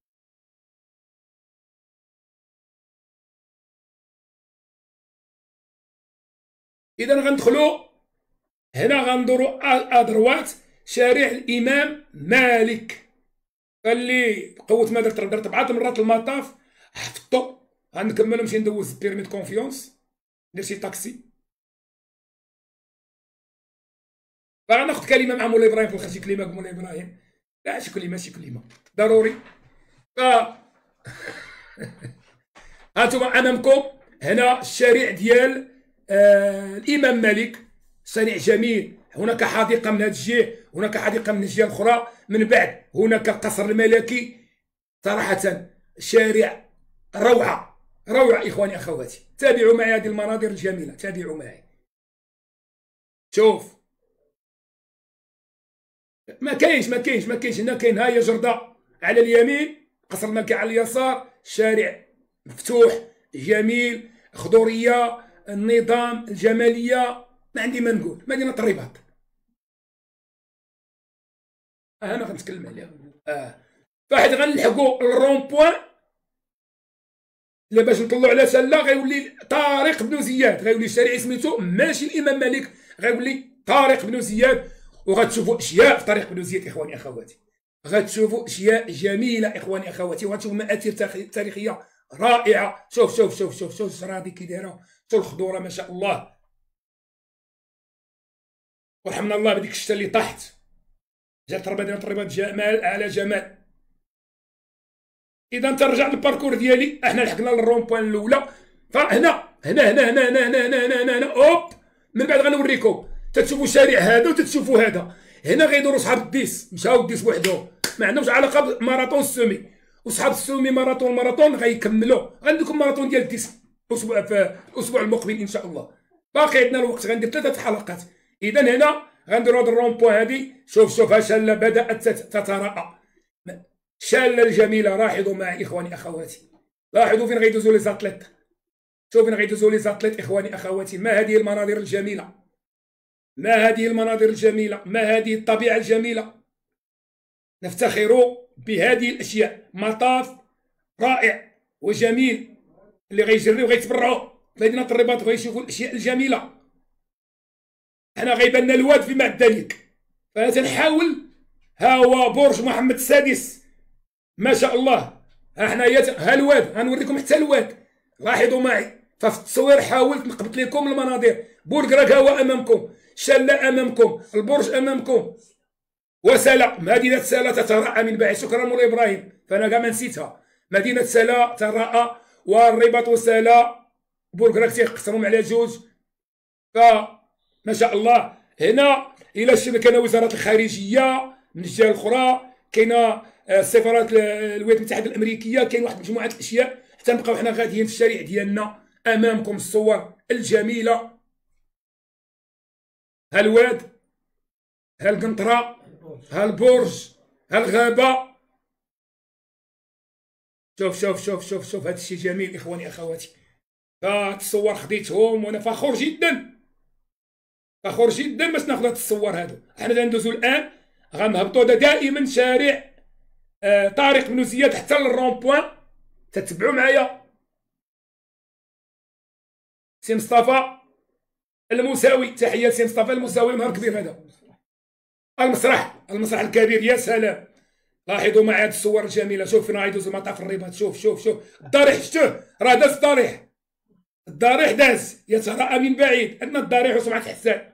اذا غندخلوا هنا. غندوروا ادروات شارع الامام مالك. فاللي بقوه ما درت درت اربعه مرات المطاف حفظتو. غنكمل نمشي ندوز بيرمي دو كونفيونس، ندير شي طاكسي. فغناخد كلمه مع مولاي ابراهيم في الاخر. شي كلمه مولاي ابراهيم، لا شي كلمه شي كلمه ضروري. ف هانتوما امامكم هنا الشارع ديال آه الامام مالك. شارع جميل. هناك حديقه من هذا الجهه، هناك حديقه من الجهه الاخرى. من بعد هناك القصر الملكي. صراحه شارع روعه روعه اخواني اخواتي. تابعوا معي هذه المناظر الجميله، تابعوا معي. شوف ما كاينش ما كاينش ما كاينش. هنا كاين ها هي جرده على اليمين، قصر الملكي على اليسار. الشارع مفتوح جميل، خضوريه، النظام، الجماليه. ما عندي ما نقول. مدينه الرباط انا غنتكلم عليها. اه فحيت غنلحقوا الرون بوين لا باش نطلعوا على سله غيولي طارق بن زياد، غيولي الشارع سميتو ماشي الامام مالك، غيولي طارق بن زياد. وغتشوفوا اشياء في طارق بن زياد اخواني اخواتي، غتشوفوا اشياء جميله اخواني اخواتي، وغتشوفوا مآثر تاريخيه رائعه. شوف شوف شوف شوف شوف الشراضي كي دايره، شوف الخضوره ما شاء الله، ورحمنا الله بديك الشتا اللي طاحت، جات رباد رباد جمال على جمال. اذا ترجع للباركور ديالي، احنا لحقنا للرون بوان الاولى، فهنا هنا هنا هنا هنا هنا هنا هنا, هنا, هنا اوب. من بعد غنوريكم، تتشوفوا الشارع هذا وتتشوفوا هذا. هنا غيدوروا صحاب الديس، مشاو الديس بوحدهم، ما عندهمش علاقه بماراطون السومي، وصحاب السومي ماراطون ماراطون غيكملوا. غنديكم ماراطون ديال الديس الاسبوع في الاسبوع المقبل ان شاء الله. باقي عندنا الوقت، غندير ثلاثه حلقات. اذا هنا غنديروا هذا الرون بوان هذه. شوف شوف ها شاله بدات تتراءى، شاله الجميله. لاحظوا معي اخواني اخواتي، لاحظوا فين غيدوزوا لي زاتليت، شوف فين غيدوزوا لي زاتليت اخواني اخواتي. ما هذه المناظر الجميله، ما هذه المناظر الجميله، ما هذه الطبيعه الجميله. نفتخر بهذه الاشياء. مطاف رائع وجميل، اللي غيجريو غيتبرعوا في مدينه الرباط غيشوفوا الاشياء الجميله. حنا غيبان لنا الواد في مع الدليك، فنحاول. ها هو برج محمد السادس ما شاء الله، ها حنايا ها الواد، غنوريكم حتى الواد. لاحظوا معي، ففي التصوير حاولت نقبط لكم المناظر. بوركراك ها هو امامكم، شاله امامكم، البرج امامكم، وسلا. مدينه سلا تتراءى من بعيد. شكرا مولاي ابراهيم، فانا كاع ما نسيتها. مدينه سلا تراءى، والرباط وسلا بوركراك تيقسمهم على جوج. فما شاء الله هنا الى شبه كان وزاره الخارجيه، من الجهه الاخرى كاينه السفارات الولايات المتحده الامريكيه، كاين واحد مجموعه الاشياء. حتى نبقاو حنا غاديين في الشارع ديالنا. امامكم الصور الجميله، ها الواد، ها القنطره، ها البرج، ها الغابه. شوف شوف شوف شوف شوف هذا الشيء جميل اخواني اخواتي. هاد الصور خديتهم وانا فخور جدا، فخور جدا باش ناخذ هاد الصور هادو. حنا غندوزو الان، غنهبطو دائما شارع آه طارق بن زياد حتى للرون بوان. تتبعوا معايا. سي مصطفى المساوي، تحيه سي مصطفى المساوي، نهار كبير هذا. المسرح، المسرح الكبير، يا سلام. لاحظوا معي هاد الصور الجميله. شوف فين غيدوزو مطاف الرباط. شوف شوف شوف الضريح، شفتوه راه داز الضريح، الضريح داز يتراءى من بعيد. عندنا الضريح وسمعة حسان.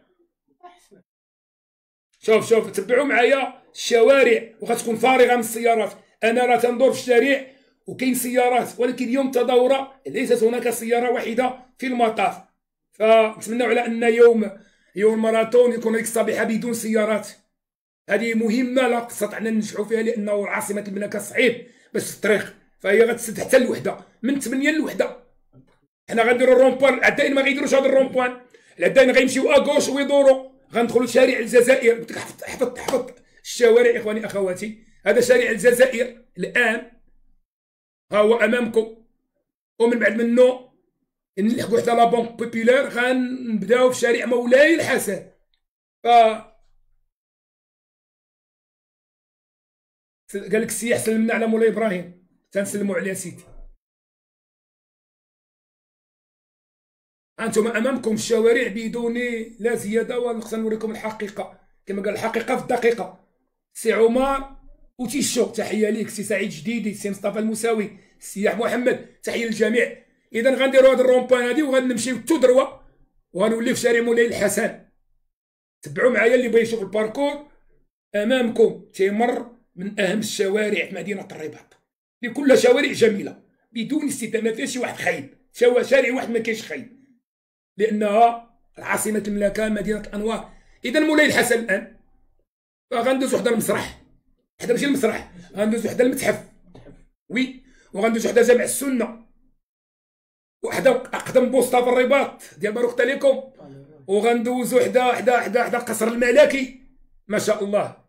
شوف شوف تبعوا معايا الشوارع، وغتكون فارغه من السيارات. انا راه تندور في الشارع وكاين سيارات، ولكن اليوم تداوره، ليست هناك سياره واحده في المطاف. فنتمنوا على ان يوم يوم الماراثون يكون هذيك الصبيحه بدون سيارات. هذه مهمه لا استطعنا ننجحوا فيها، لانه عاصمه المملكه صعيب باش في الطريق، فهي غتسد حتى الوحده، من ثمانية للوحده. حنا غنديروا الرون بوان. العدائين ما غيديروش هذا الرون بوان، العدائين غيمشيو اكوش ويدوروا. غندخلوا شارع الجزائر. قلت لك حفظت حفظت حفظت الشوارع اخواني اخواتي. هذا شارع الجزائر الان، ها هو امامكم. ومن بعد منه نلحقوا حتى لا بونك بوبيلار، غنبداو في شارع مولاي الحسن. ف قال لك السياح سلمنا على مولاي ابراهيم، تنسلموا عليه سيدي. انتم امامكم الشوارع بدون لا زياده ولا نقص. نوريكم الحقيقه كما قال، الحقيقه في الدقيقه. سي عمر وتيشو، تحيه ليك. سي سعيد جديدي، سي مصطفى المساوي، السياح محمد، تحيه للجميع. اذا غنديروا هذا الرون بوان هذه وغنمشيو تو دروه، وغنوليو في شارع مولاي الحسن. تبعوا معايا اللي بغى يشوف الباركور. امامكم تيمر من اهم الشوارع في مدينه الرباط، اللي كلها شوارع جميله بدون استثناء، ما فيهاش شي واحد خايب. شارع واحد ما كاينش خايب، لانها عاصمه المملكه، مدينه الانوار. اذا مولاي الحسن الان، فغندوزو حدا المسرح، حدا ماشي المسرح، غندوزو حدا المتحف، وي، وغندوزو حدا جامع السنه، وحدا اقدم بوسطه في الرباط ديال باروك تيليكوم، وغندوزو حدا حدا حدا حدا القصر الملكي ما شاء الله.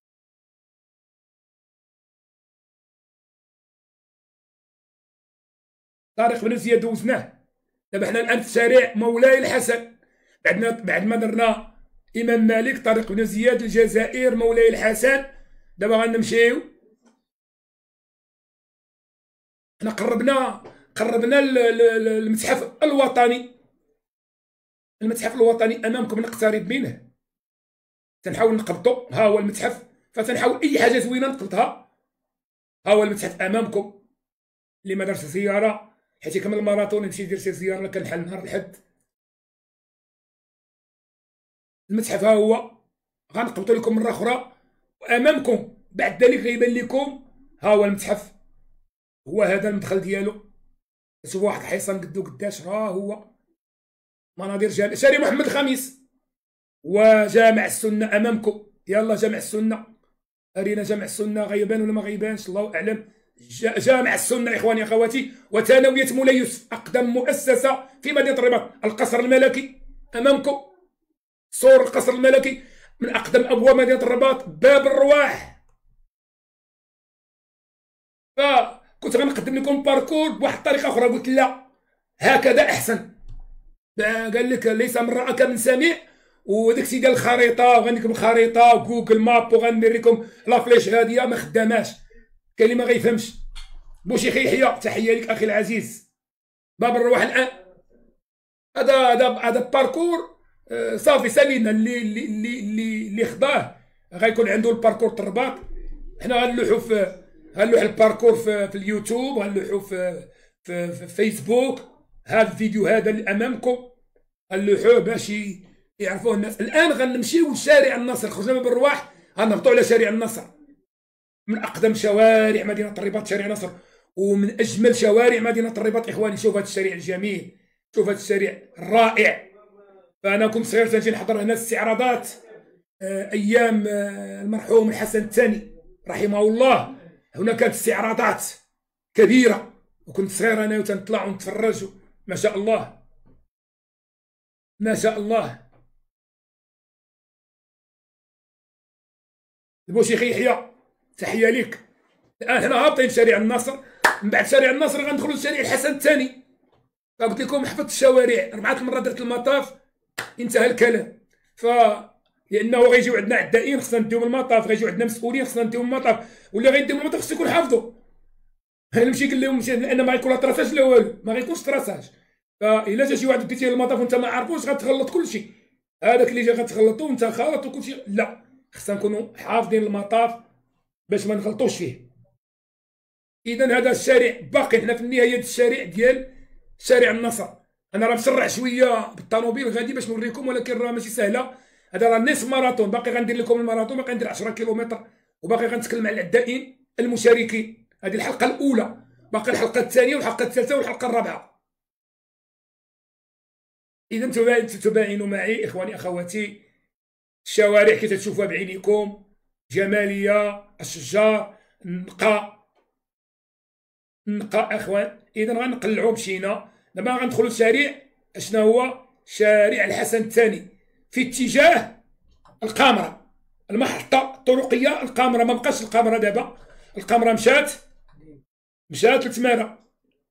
طارق بن زياد دوزناه. دابا حنا الان في شارع مولاي الحسن. بعدنا بعد ما درنا امام مالك، طارق بن زياد، الجزائر، مولاي الحسن. دابا غنمشيو، حنا قربنا قربنا المتحف الوطني. المتحف الوطني امامكم، نقترب منه، تنحاول نقبطو. ها هو المتحف، فتنحاول اي حاجه زوينه نقبطها. ها هو المتحف امامكم اللي ما دارش زياره، حيت يكمل الماراثون نمشي ندير شي زياره كنحل نهار الحد. المتحف ها هو، غنقبطو لكم مره اخرى. وامامكم بعد ذلك غيبان لكم ها هو المتحف، هو هذا المدخل ديالو. شوفوا واحد الحصان قدو قداش، راه هو مناظر جامع شارع محمد الخامس وجامع السنه امامكم. يلا جامع السنه، ارينا جامع السنه غيبان ولا ما غيبانش الله اعلم. جامع السنه اخواني اخواتي، وثانويه مولاي يوسف اقدم مؤسسه في مدينه الرباط. القصر الملكي امامكم، سور القصر الملكي من اقدم ابواب مدينه الرباط، باب الرواح. فكنت غنقدم لكم باركور بواحد الطريقه اخرى، قلت لا هكذا احسن. قال لك ليس من راك من سميع، وداك الشيء ديال الخريطه، وغندير لكم الخريطه وجوجل ماب وغندير لكم لا فليش هاديه ما خداماش. كاين اللي ما غيفهمش. بوشيخ يحيى تحيه لك اخي العزيز. باب الرواح الان هذا هذا هذا باركور صافي سالينا. اللي اللي اللي اللي خداه غيكون عنده الباركور تاع الرباط. حنا غنلوحوا في غنلوح الباركور في, في اليوتيوب، غنلوحوا في, في في فيسبوك. هذا الفيديو هذا اللي امامكم غنلوحوه باش يعرفوه الناس. الان غنمشيو لشارع النصر، خرجنا من الرواح غنهبطوا على شارع النصر، من اقدم شوارع مدينه الرباط شارع النصر، ومن اجمل شوارع مدينه الرباط. اخواني شوف هذا الشارع الجميل، شوف هذا الشارع الرائع. فانا كنت صغير تنجي نحضر هنا استعراضات ايام المرحوم الحسن الثاني رحمه الله. هنا كانت استعراضات كبيره، وكنت صغير انا وتنطلع ونتفرج. ما شاء الله ما شاء الله. البوشيخ يحيى تحيه لك. الان حنا هابطين شارع النصر، من بعد شارع النصر غندخلوا لشارع الحسن الثاني. فقلت لكم حفظت الشوارع اربعه المرات، درت المطاف انتهى الكلام. ف لانه غيجيو عندنا عدائين خصنا نديهم المطاف، غيجيو عندنا مسؤولين خصنا نديهم المطاف، واللي غيديهم المطاف خصو يكون حافظو. نمشي قال لهم لان ما غيكون لا طراساج لا والو، ما غيكونش طراساج. فالا جا شي واحد ديتيه المطاف وانت ما عارفوش غتغلط كلشي. هذاك اللي جا غتغلطو وانت خالط وكلشي. لا، خصنا نكونوا حافظين المطاف باش ما نغلطوش فيه. اذا هذا الشارع باقي، حنا في النهايه الشارع ديال شارع النصر. انا راه مسرع شويه بالطوموبيل غادي باش نوريكم، ولكن راه ماشي سهله. هذا راه نصف ماراثون، باقي غندير لكم الماراثون، باقي ندير عشرة كيلومتر، وباقي غنتكلم على العدائين المشاركين. هذه الحلقه الاولى، باقي الحلقه الثانيه والحلقه الثالثه والحلقه الرابعه. اذا تباينوا معي اخواني اخواتي الشوارع كي تشوفوها بعينيكم، جماليه، الشجار، النقاء النقاء اخوان. اذا غنقلعوا مشينا دابا غندخلوا لشارع اشنا هو شارع الحسن الثاني في اتجاه القامره، المحطه الطرقيه القامره. ما بقاش القامره دابا، القامره مشات مشات لتماره.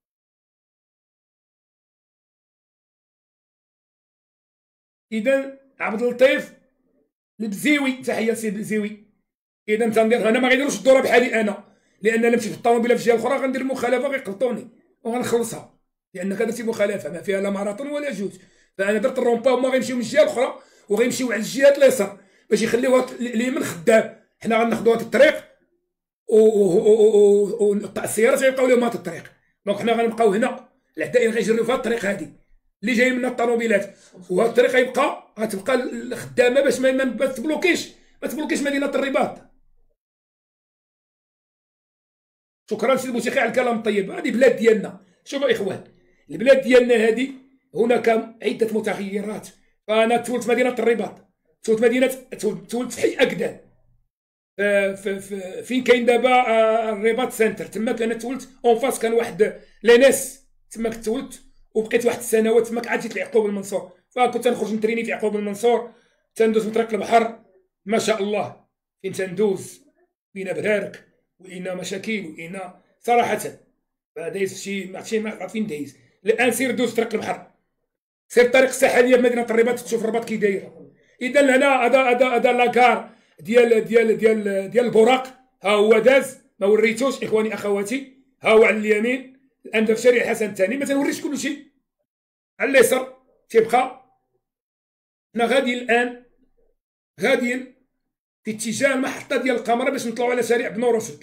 اذا عبد اللطيف البزيوي تحيه سي البزيوي. اذا تندير هنا ما غيديروش الدوره بحالي انا، لان الا مشيت بالطوموبيله في الجهه الاخرى غندير المخالفه غيقلطوني وغنخلصها، لان درتي مخالفه ما فيها لا ماراثون ولا جوج. فانا درت الرومبا هما غيمشيو من الجهه الاخرى وغيمشيو على الجهات اليسار باش يخليوها اليمين خدام. حنا غناخذوا هذا الطريق والسيارات غيبقاو لهم هذا الطريق. دونك حنا غنبقاو هنا، العدائين غيجريو في هذا الطريق هذه اللي جاي منها الطوموبيلات، وهذا الطريق غيبقى غتبقى الخدامه باش ما تبلوكيش ما تبلوكيش مدينه الرباط. شكرا سي الموسيقي على الكلام الطيب. هذه بلاد ديالنا. شوفوا اخوان، البلاد ديالنا هذه هناك عده متغيرات. فانا تولت في مدينه الرباط، تولت مدينه تولت في حي اكدان، فين كاين دابا الرباط سنتر. تماك انا تولت اون فاس كان واحد لينيس، تماك تولت وبقيت واحد السنوات تماك. عاد جيت ليعقوب المنصور، فكنت نخرج نتريني في يعقوب المنصور، تندوز من طريق البحر. ما شاء الله فين تندوز بين برارك وإنا مشاكل وإنا صراحة دايز شي ما عرفتش ما عرفت فين دايز. الآن سير دوز طريق البحر، سير الطريق الساحلية في مدينة الرباط تشوف الرباط كي دايرة. إذا هنا هذا هذا هذا لاكار ديال ديال ديال ديال البوراق، ها هو داز ما وريتوش إخواني أخواتي. ها هو على اليمين الان دابا شارع الحسن الثاني ما تنوريش كل شيء. على اليسار تيبقى. حنا غاديين الان غاديين في اتجاه المحطه ديال القمره باش نطلعوا على شارع بن رشد.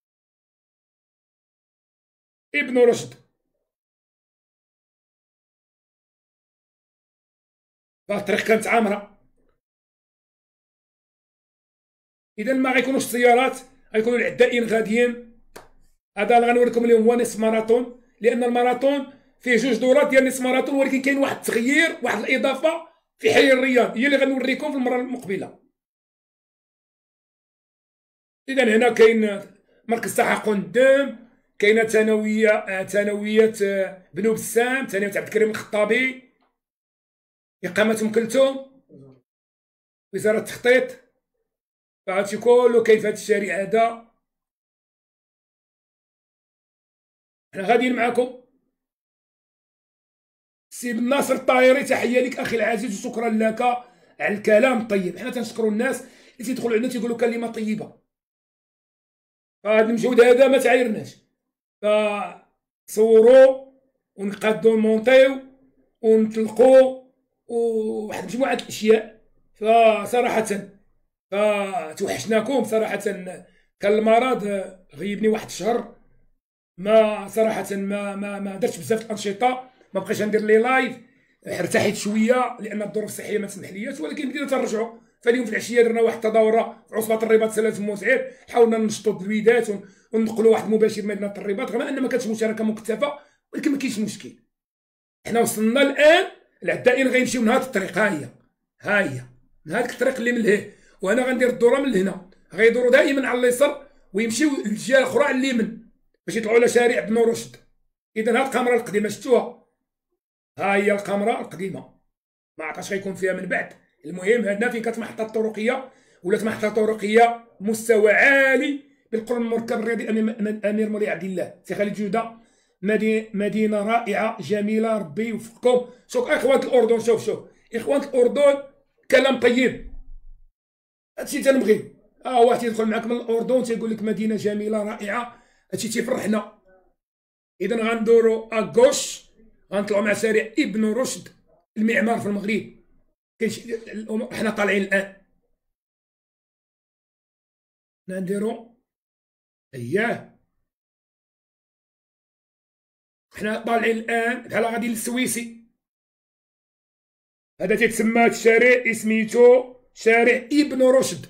ابن رشد فالطريق كانت عامره، اذا ما غيكونوش السيارات، غيكونوا العدائين غاديين. هذا اللي غنوريكم اليوم هو نصف ماراثون، لان الماراثون فيه جوج دورات ديال نصف ماراثون، ولكن كاين واحد التغيير، واحد الاضافه في حي الرياض هي اللي غنوريكم في المره المقبله. اذا هنا كاين مركز تحقن الدم، كاينه ثانويه ثانويه بنو بسام، ثانويه عبد الكريم الخطابي، اقامه ام كلثوم، وزاره التخطيط. فهادشي كله كاين في هذا الشارع هذا. حنا غاديين معكم. سي بن ناصر الطاهري، تحيه لك اخي العزيز وشكرا لك على الكلام الطيب. حنا تنشكروا الناس اللي تيدخلوا عندنا تيقولوا كلمه طيبه. فهاد المجهود هذا ما تعايرناش، فصوروا ونقادو نمونطيو ونطلقوا وواحد مجموعه الاشياء. فصراحه فتوحشناكم صراحه. كان المرض غيبني واحد الشهر، ما صراحه ما ما ما درتش بزاف الانشطه، ما بقيتش ندير لي لايف، ارتحيت شويه لان الظروف الصحيه ما تسمحلياش. ولكن بدينا تنرجعوا. فاليوم في العشيه درنا واحد التظاهره في عصبه الرباط سلاسل موسعير، حاولنا ننشطوا الدويدات وننقلوا واحد مباشر مدينه الرباط، رغم ان ما كانتش مشاركه مكثفه، ولكن ما كاينش مشكل. حنا وصلنا الان، العدائين غيمشيو من هذه الطريق. ها هي ها هي من هذيك الطريق اللي من لهيه، وانا غندير الدوره من لهنا. غيدوروا دائما على اليسار ويمشيو للجهه الاخرى على اليمين باش يطلعوا على شارع بن رشد. اذا هاد القمره القديمه شفتوها، ها هي القمره القديمه، ما عرفتش غيكون فيها من بعد. المهم هنا فين كانت محطه طرقيه، ولات محطه طرقيه مستوى عالي بالقرب من المركب الرياضي امير مولاي عبد الله سي خالد جوده. مدينه مدينه رائعه جميله، ربي يوفقكم. شوف اخوان الاردن، شوف شوف اخوان الاردن، كلام طيب، هادشي تنبغي. اه واحد يدخل معاك من الاردن تيقول لك مدينه جميله رائعه، هادشي تيفرحنا. اذا غندورو اكوش، غنطلعوا مع شارع ابن رشد المعمار في المغرب. كاين حنا طالعين الان، نديرو اياه حنا طالعين الان بحال غادي للسويسي. هذا تيتسمى هاد الشارع سميتو شارع ابن رشد.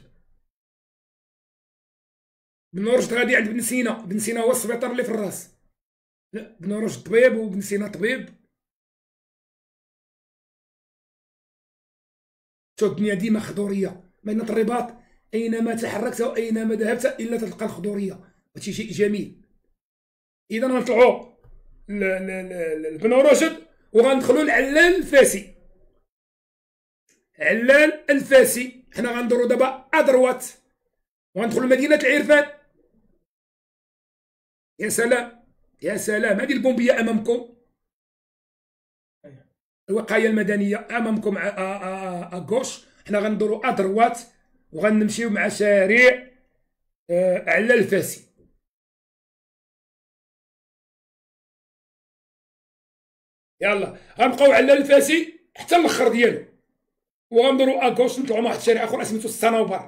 بن رشد غادي عند بن سينا، بن سينا هو السبيطار اللي في الراس. لا، بن رشد طبيب وبن سينا طبيب. شوف الدنيا ديما خضوريه، مدينه الرباط اينما تحركت واينما ذهبت الا تلقى الخضوريه، هادشي شيء جميل. اذا غنطلعوا لبن رشد وغندخلوا لعلال الفاسي. علال الفاسي حنا غندوروا دابا ادروات وغندخلوا لمدينه العرفان. يا سلام يا سلام، هذه البومبيه امامكم، الوقايه المدنيه امامكم اكوش. حنا غندوروا ادروات وغنمشيو مع شارع علال الفاسي. يلا غنبقاو علال الفاسي حتى الاخر ديالو، وغندوروا اكوش نطلعوا مع واحد الشارع اخر سميتو الصنوبر.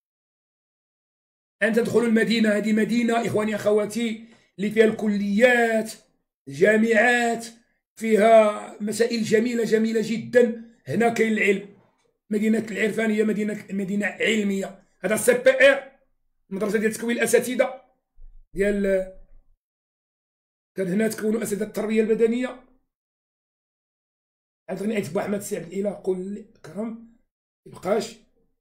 أن تدخلوا المدينة. هذه مدينة إخواني أخواتي اللي فيها الكليات، الجامعات، فيها مسائل جميلة جميلة جدا. هنا كاين العلم. مدينة العرفان هي مدينة مدينة علمية. هذا السي بي ار، المدرسة ديال تكوين الأساتذة ديال، كان هنا تكونوا أساتذة التربية البدنية. عاد غني بو أحمد سي عبد الإله قول كرم ميبقاش.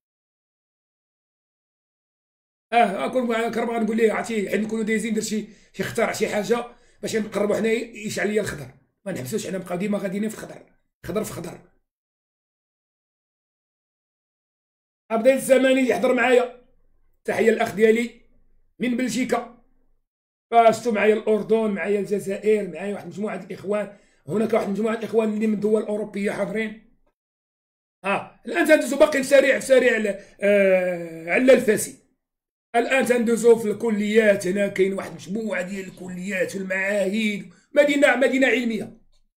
اه كون كربا غنقول ليه عرفتي حيت نكونوا دايزين ندير شي شي اخترع شي حاجه باش نقربوا حنايا يشعل ليا الخضر، ما نحبسوش حنا نبقاو ديما غاديين في الخضر، خضر في خضر. عبد الزماني يحضر معايا، تحيه الاخ ديالي من بلجيكا. فشتو معايا الاردن، معايا الجزائر، معايا واحد مجموعه الاخوان، هناك واحد مجموعه الاخوان اللي من دول اوروبيه حاضرين. اه الان تندوزو باقي سريع سريع آه على الفاسي. الان تندوزو في الكليات، هنا كاين واحد مجموعه ديال الكليات والمعاهد، مدينه مدينه علميه.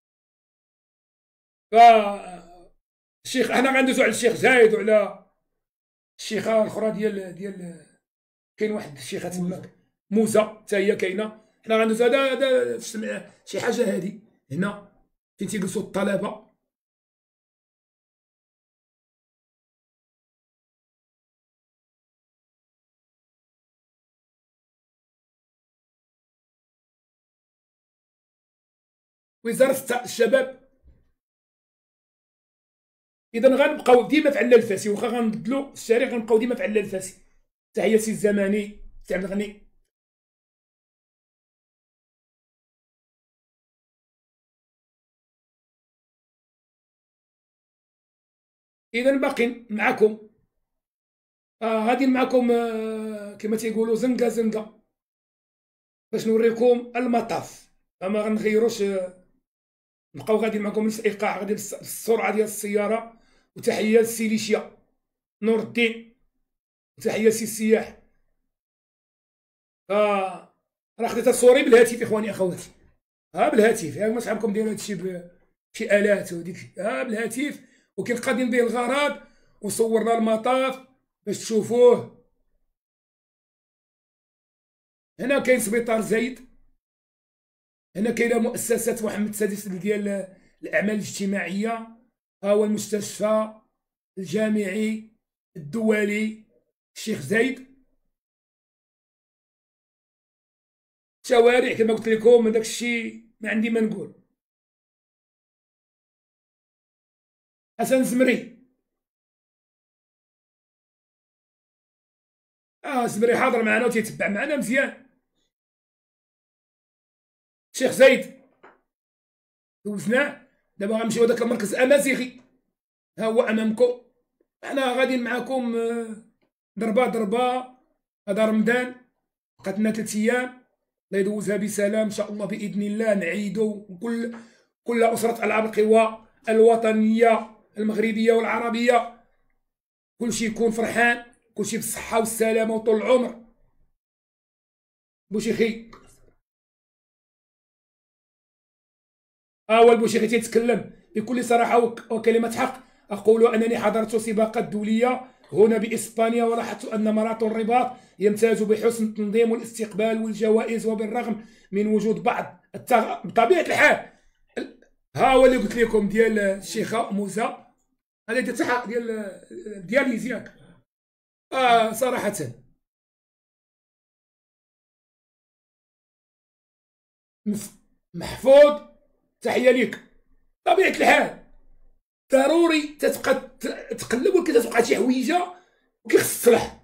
ف الشيخ حنا غندوزو على الشيخ زايد وعلى الشيخه الاخرى ديال ديال كاين واحد الشيخه تماك موزه حتى هي كاينه. حنا غندوزو هذا هذا شي حاجه هادي هنا فين تيجلسوا الطلبه. وزاره الشباب. اذا غنبقاو ديما في علال الفاسي، واخا غنبدلو الشارع غنبقاو ديما في علال الفاسي. تحياتي الزماني سي عبد الغني. اذا باقي معكم، آه غادي معكم آه كما تيقولوا زنقه زنقه باش نوريكم المطاف. ما غنغيروش، آه نبقاو غادي معكم نفس الايقاع، غادي بالسرعه ديال السياره. وتحيه للسي ليشيا نور الدين، وتحيه لسي السياح. آه راه خديت الصوري بالهاتف اخواني اخواتي، ها بالهاتف. ياك ما صحابكم دايرين هادشي بشي الات وديك، ها بالهاتف. وكاين قادين به الغرض، وصورنا المطاف باش تشوفوه. هنا كاين سبيطار زايد، هنا كاينه مؤسسه محمد السادس ديال الاعمال الاجتماعيه، ها هو المستشفى الجامعي الدولي الشيخ زايد. شوارع كما قلت لكم، هذاك الشيء ما عندي ما نقول. حسن زمري، اه زمري حاضر معنا وتيتبع معنا مزيان. الشيخ زايد دوزناه، دابا غنمشيو هذاك المركز الامازيغي، ها هو امامكم. حنا غاديين معكم ضربه ضربه. هذا رمضان بقات لنا ثلاث ايام، الله يدوزها بسلام ان شاء الله باذن الله. نعيدوا كل كل اسره العاب القوى الوطنيه المغربيه والعربيه، كلشي يكون فرحان، كلشي بالصحه والسلامه وطول العمر. بوشيخي، ها هو البوشيخي تيتكلم بكل صراحه وكلمه حق. اقول انني حضرت سباقات دوليه هنا باسبانيا، ولاحظت ان ماراثون الرباط يمتاز بحسن التنظيم والاستقبال والجوائز، وبالرغم من وجود بعض التغ... بطبيعه الحال. ها هو اللي قلت لكم ديال الشيخه موزه، هذا ديال تاع ديال دياليز ياك. اه صراحه محفوظ، تحيه ليك. طبيعه الحال ضروري تتبقى تقلب، ولكن تتوقع شي حويجه وكيخص تصلح.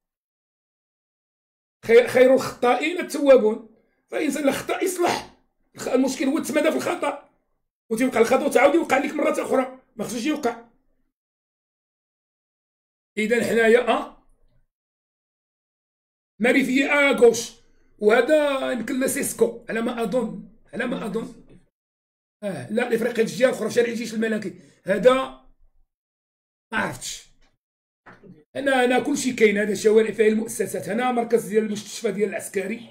خير الخطائين التوابون، فالانسان الا خطا يصلح. المشكل هو تمادى في الخطا، وتيوقع الخطا وتعاود يوقع لك مره اخرى، ما خصوش يوقع. اذا حنايا اه ماريفي اغوش، وهذا يمكن لاسيسكو على ما اظن، على ما اظن. اه لا، الافريقيه في الجهه الاخرى في شارع الجيش الملكي، هذا ما عرفتش. هنا هنا كلشي كاين، هذا شوارع فيها المؤسسات. هنا مركز ديال المستشفى ديال العسكري.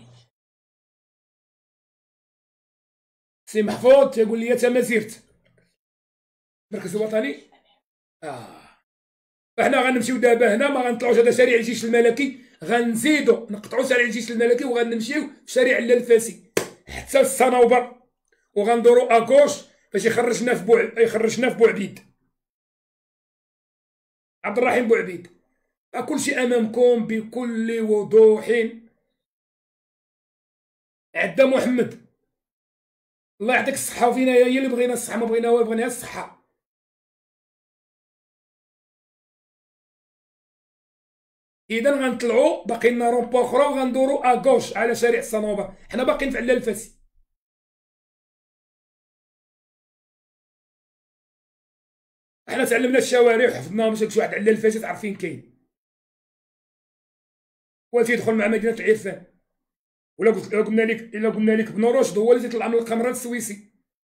سي محفوظ تيقول لي تا ما زرت المركز الوطني. اه فحنا غنمشيو دابا هنا، ما غنطلعوش هذا شارع الجيش الملكي، غنزيدو نقطعو شارع الجيش الملكي وغنمشيو في شارع اللالفاسي حتى الصنوبر، وغندورو اكوش باش يخرجنا في بوع يخرجنا في بوعبيد. عبد الرحيم بوعبيد. كل شيء امامكم بكل وضوح. عدا محمد، الله يعطيك الصحه، وفينا هي اللي بغينا الصحه، ما بغينا والو، بغينا الصحه. اذا غنطلعوا باقي لنا رومبو اخرى، وغندوروا اكوش على شارع الصنوبر. حنا باقيين في علال الفاسي. حنا تعلمنا الشوارع وحفظناهم باش شي واحد علال الفاسي تعرف فين كاين، ولا تيدخل مع مدينه العرفان. ولا قلت قلنا لك، الا قلنا لك بن رشد هو اللي تيطلع من القمران السويسي.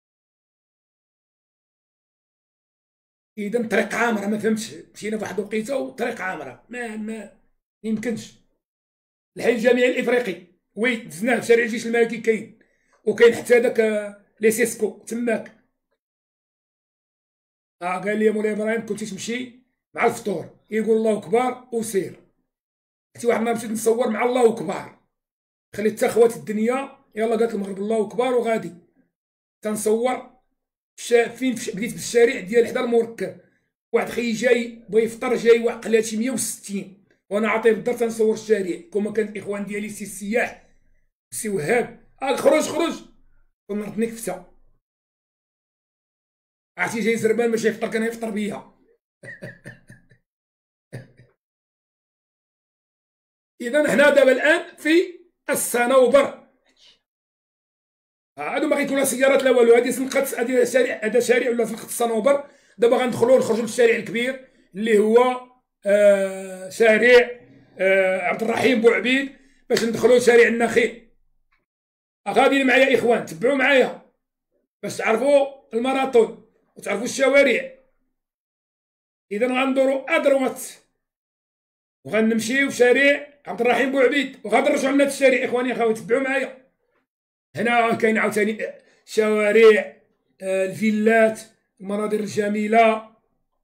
اذا الطريق عامره، ما فهمتش، مشينا في واحد الوقيته والطريق عامره، ما ما يمكنش. الحي الجامعي الافريقي وي دزناه في شارع الجيش الملكي كاين، وكاين حتى داك لي سيسكو تماك. اه قال لي مولاي ابراهيم كنتي تمشي مع الفطور يقول الله اكبر وسير، حتى واحد ما مشيت نصور مع الله اكبر، خليت حتى خوات الدنيا يلا قالت المغرب الله اكبر وغادي تنصور. فين بديت بالشارع ديال حدا المركب، واحد خي جاي بغا يفطر جاي واقع لها شي مية وستين، وانا عاطيه في الدار تنصور الشارع. كما كان الاخوان ديالي سي السياح سي وهاب آه خرج خرج كنا ردني كفته، عرفتي جاي زربان باش يفطر كان يفطر بيا. اذا حنا دابا الان في الصنوبر، هادو ما غيكونوا سيارات لا والو، هادي زنقه هادي شارع، هذا شارع ولا زنقه الصنوبر. دابا غندخلوا نخرجوا للشارع الكبير اللي هو آه شارع آه عبد الرحيم بوعبيد باش ندخلوا لشارع النخيل. غاديين معايا اخوان، تبعوا معايا باش تعرفوا الماراثون وتعرفوا الشوارع. اذا غندوروا ادروات وغنمشيو في شارع عبد الرحيم بوعبيد وغادي نرجعوا لهذا الشارع. اخواني اخواتي تبعوا معايا. هنا كاين عاوتاني شوارع آه الفيلات، المناظر الجميله.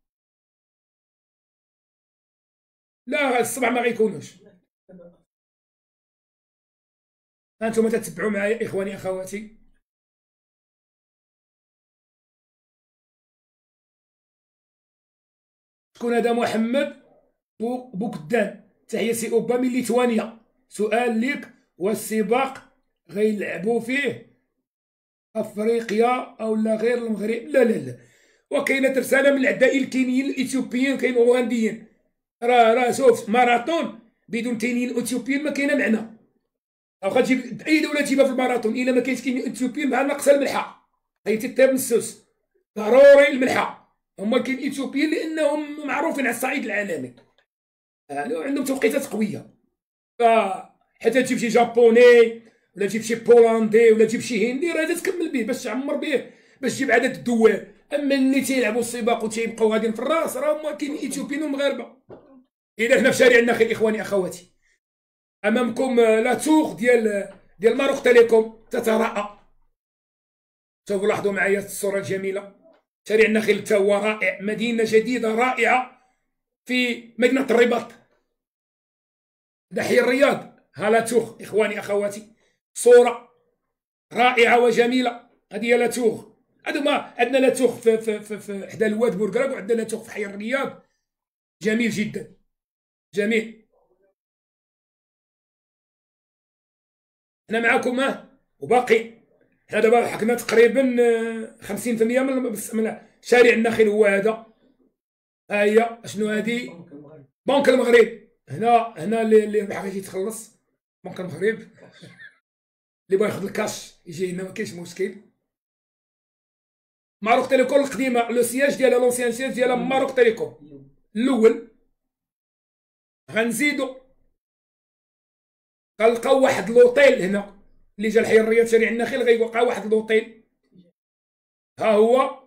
لا الصباح ما غيكونوش. انتم تتبعوا معايا اخواني اخواتي. شكون هذا؟ محمد بوكدان، تحية سي اوبا من ليتوانيا. سؤال ليك، والسباق غيلعبوا فيه افريقيا او لا غير المغرب؟ لا لا لا، وكاينه رساله من الاعداء الكينيين الاثيوبيين، كاين اوغنديين. راه راه شوف ماراثون بدون تينيين اثيوبيين ما كاينه معنى. واخا تجيب اي دوله تجيبها في الماراثون الا ما كاينش كاين اثيوبيين بحال ناقصه الملحه، غيتي طيب من السوس. ضروري الملحه. هما كاين اثيوبيين لانهم معروفين على الصعيد العالمي، عندهم توقيتات قويه. ف حتى تجيب شي جابوني ولا تجيب شي بولندي ولا تجيب شي هندي راه تكمل به باش تعمر به باش تجيب عدد الدول. اما اللي تيلعبوا السباق وتيبقاو غاديين في الراس راه هما كاين اثيوبيين ومغاربه. اذا حنا في شارع النخيل اخواني اخواتي، امامكم لا تور ديال ديال ماروك تيليكوم تتراءى. شوفوا لاحظوا معايا الصوره الجميله. شارع النخيل حتى هو رائع، مدينه جديده رائعه في مدينه الرباط. هذا حي الرياض. ها لا تور اخواني اخواتي، صوره رائعه وجميله. هذه هي لا تور. هذا ما عندنا لا تور في في في, في حدا الواد بوركراك، وعندنا لا تور في حي الرياض. جميل جدا جميل. انا معكم ها وباقي. حنا دابا حكنا تقريبا خمسين بالمية من شارع النخيل هو هذا. ها هي شنو هذه؟ بنك المغرب. هنا هنا اللي بحال يجي يتخلص بنك المغرب اللي بغا ياخذ الكاش يجي هنا ما كاينش مشكل. ماروك تيليكوم القديمه، لو سياج ديالها لونسيان سياج ديالها ماروك تيليكوم الاول. غنزيدو غنلقاو واحد لوطيل هنا اللي جا لحي الرياض شارع النخيل غيوقع واحد لوطيل. ها هو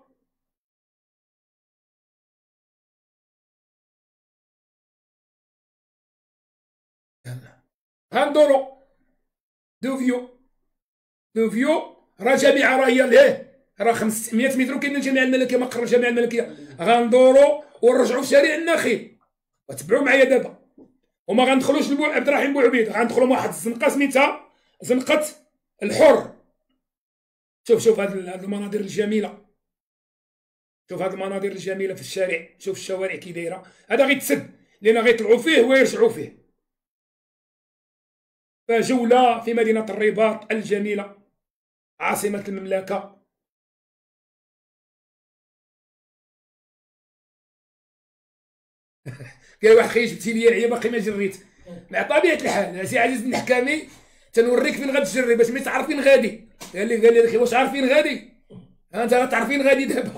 غندورو دو فيو دو فيو. راه جامعه راه هي ليه راه خمسمية متر وكاين الجامعه الملكيه مقر الجامعه الملكيه. غندورو ونرجعوا لشارع النخيل وتبعوا معايا دابا. وما غندخلوش لبو عبد الرحيم بوعبيد، غندخلوا واحد الزنقه سميتها زنقه الحر. شوف شوف هاد المناظر الجميله، شوف هاد المناظر الجميله في الشارع. شوف الشوارع كي دايره. هذا غيتسد لان غيطلعوا فيه ويرجعوا فيه. فجوله في مدينه الرباط الجميله عاصمه المملكه. قال واحد خي جبتي لي العيا باقي ما جريت. مع طبيعه الحال سي عزيز بن حكامي تنوريك فين غتجري باش ما تعرف فين غادي. قال لي قال لي اخي واش عارف فين غادي؟ انت غتعرف فين غادي دابا.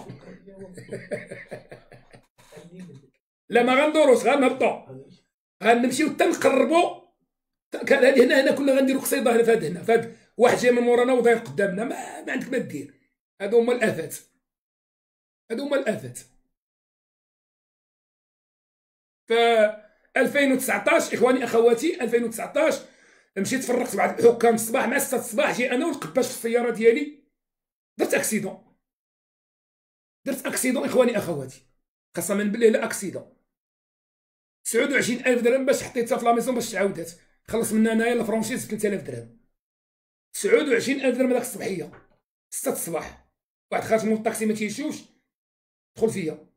لا ما غندوروش غنهبطوا غنمشيو حتى نقربوا. كان هذه هنا هنا كنا غنديروا قصيده هنا فهاد هنا فهاد واحد جاي من مورانا وداير قدامنا ما, ما عندك ما دير. هادو هما الافات، هادو هما الافات. ف ألفين وتسعطاش اخواني اخواتي ألفين وتسعطاش مشيت فرقت بعض الحكام الصباح مع ستة الصباح، جي انا والقباش في السياره ديالي درت اكسيدون، درت اكسيدون اخواني اخواتي، قسما بالله لا اكسيدون. تسعة وعشرين ألف درهم باش حطيتها في لا ميزون باش تعاودات، خلص من انايا الفرونشيز ثلاثة آلاف درهم. تسعة وعشرين ألف درهم هذاك الصبحيه ستة الصباح، واحد خارج من الطاكسي ما تيشوفش دخل فيا.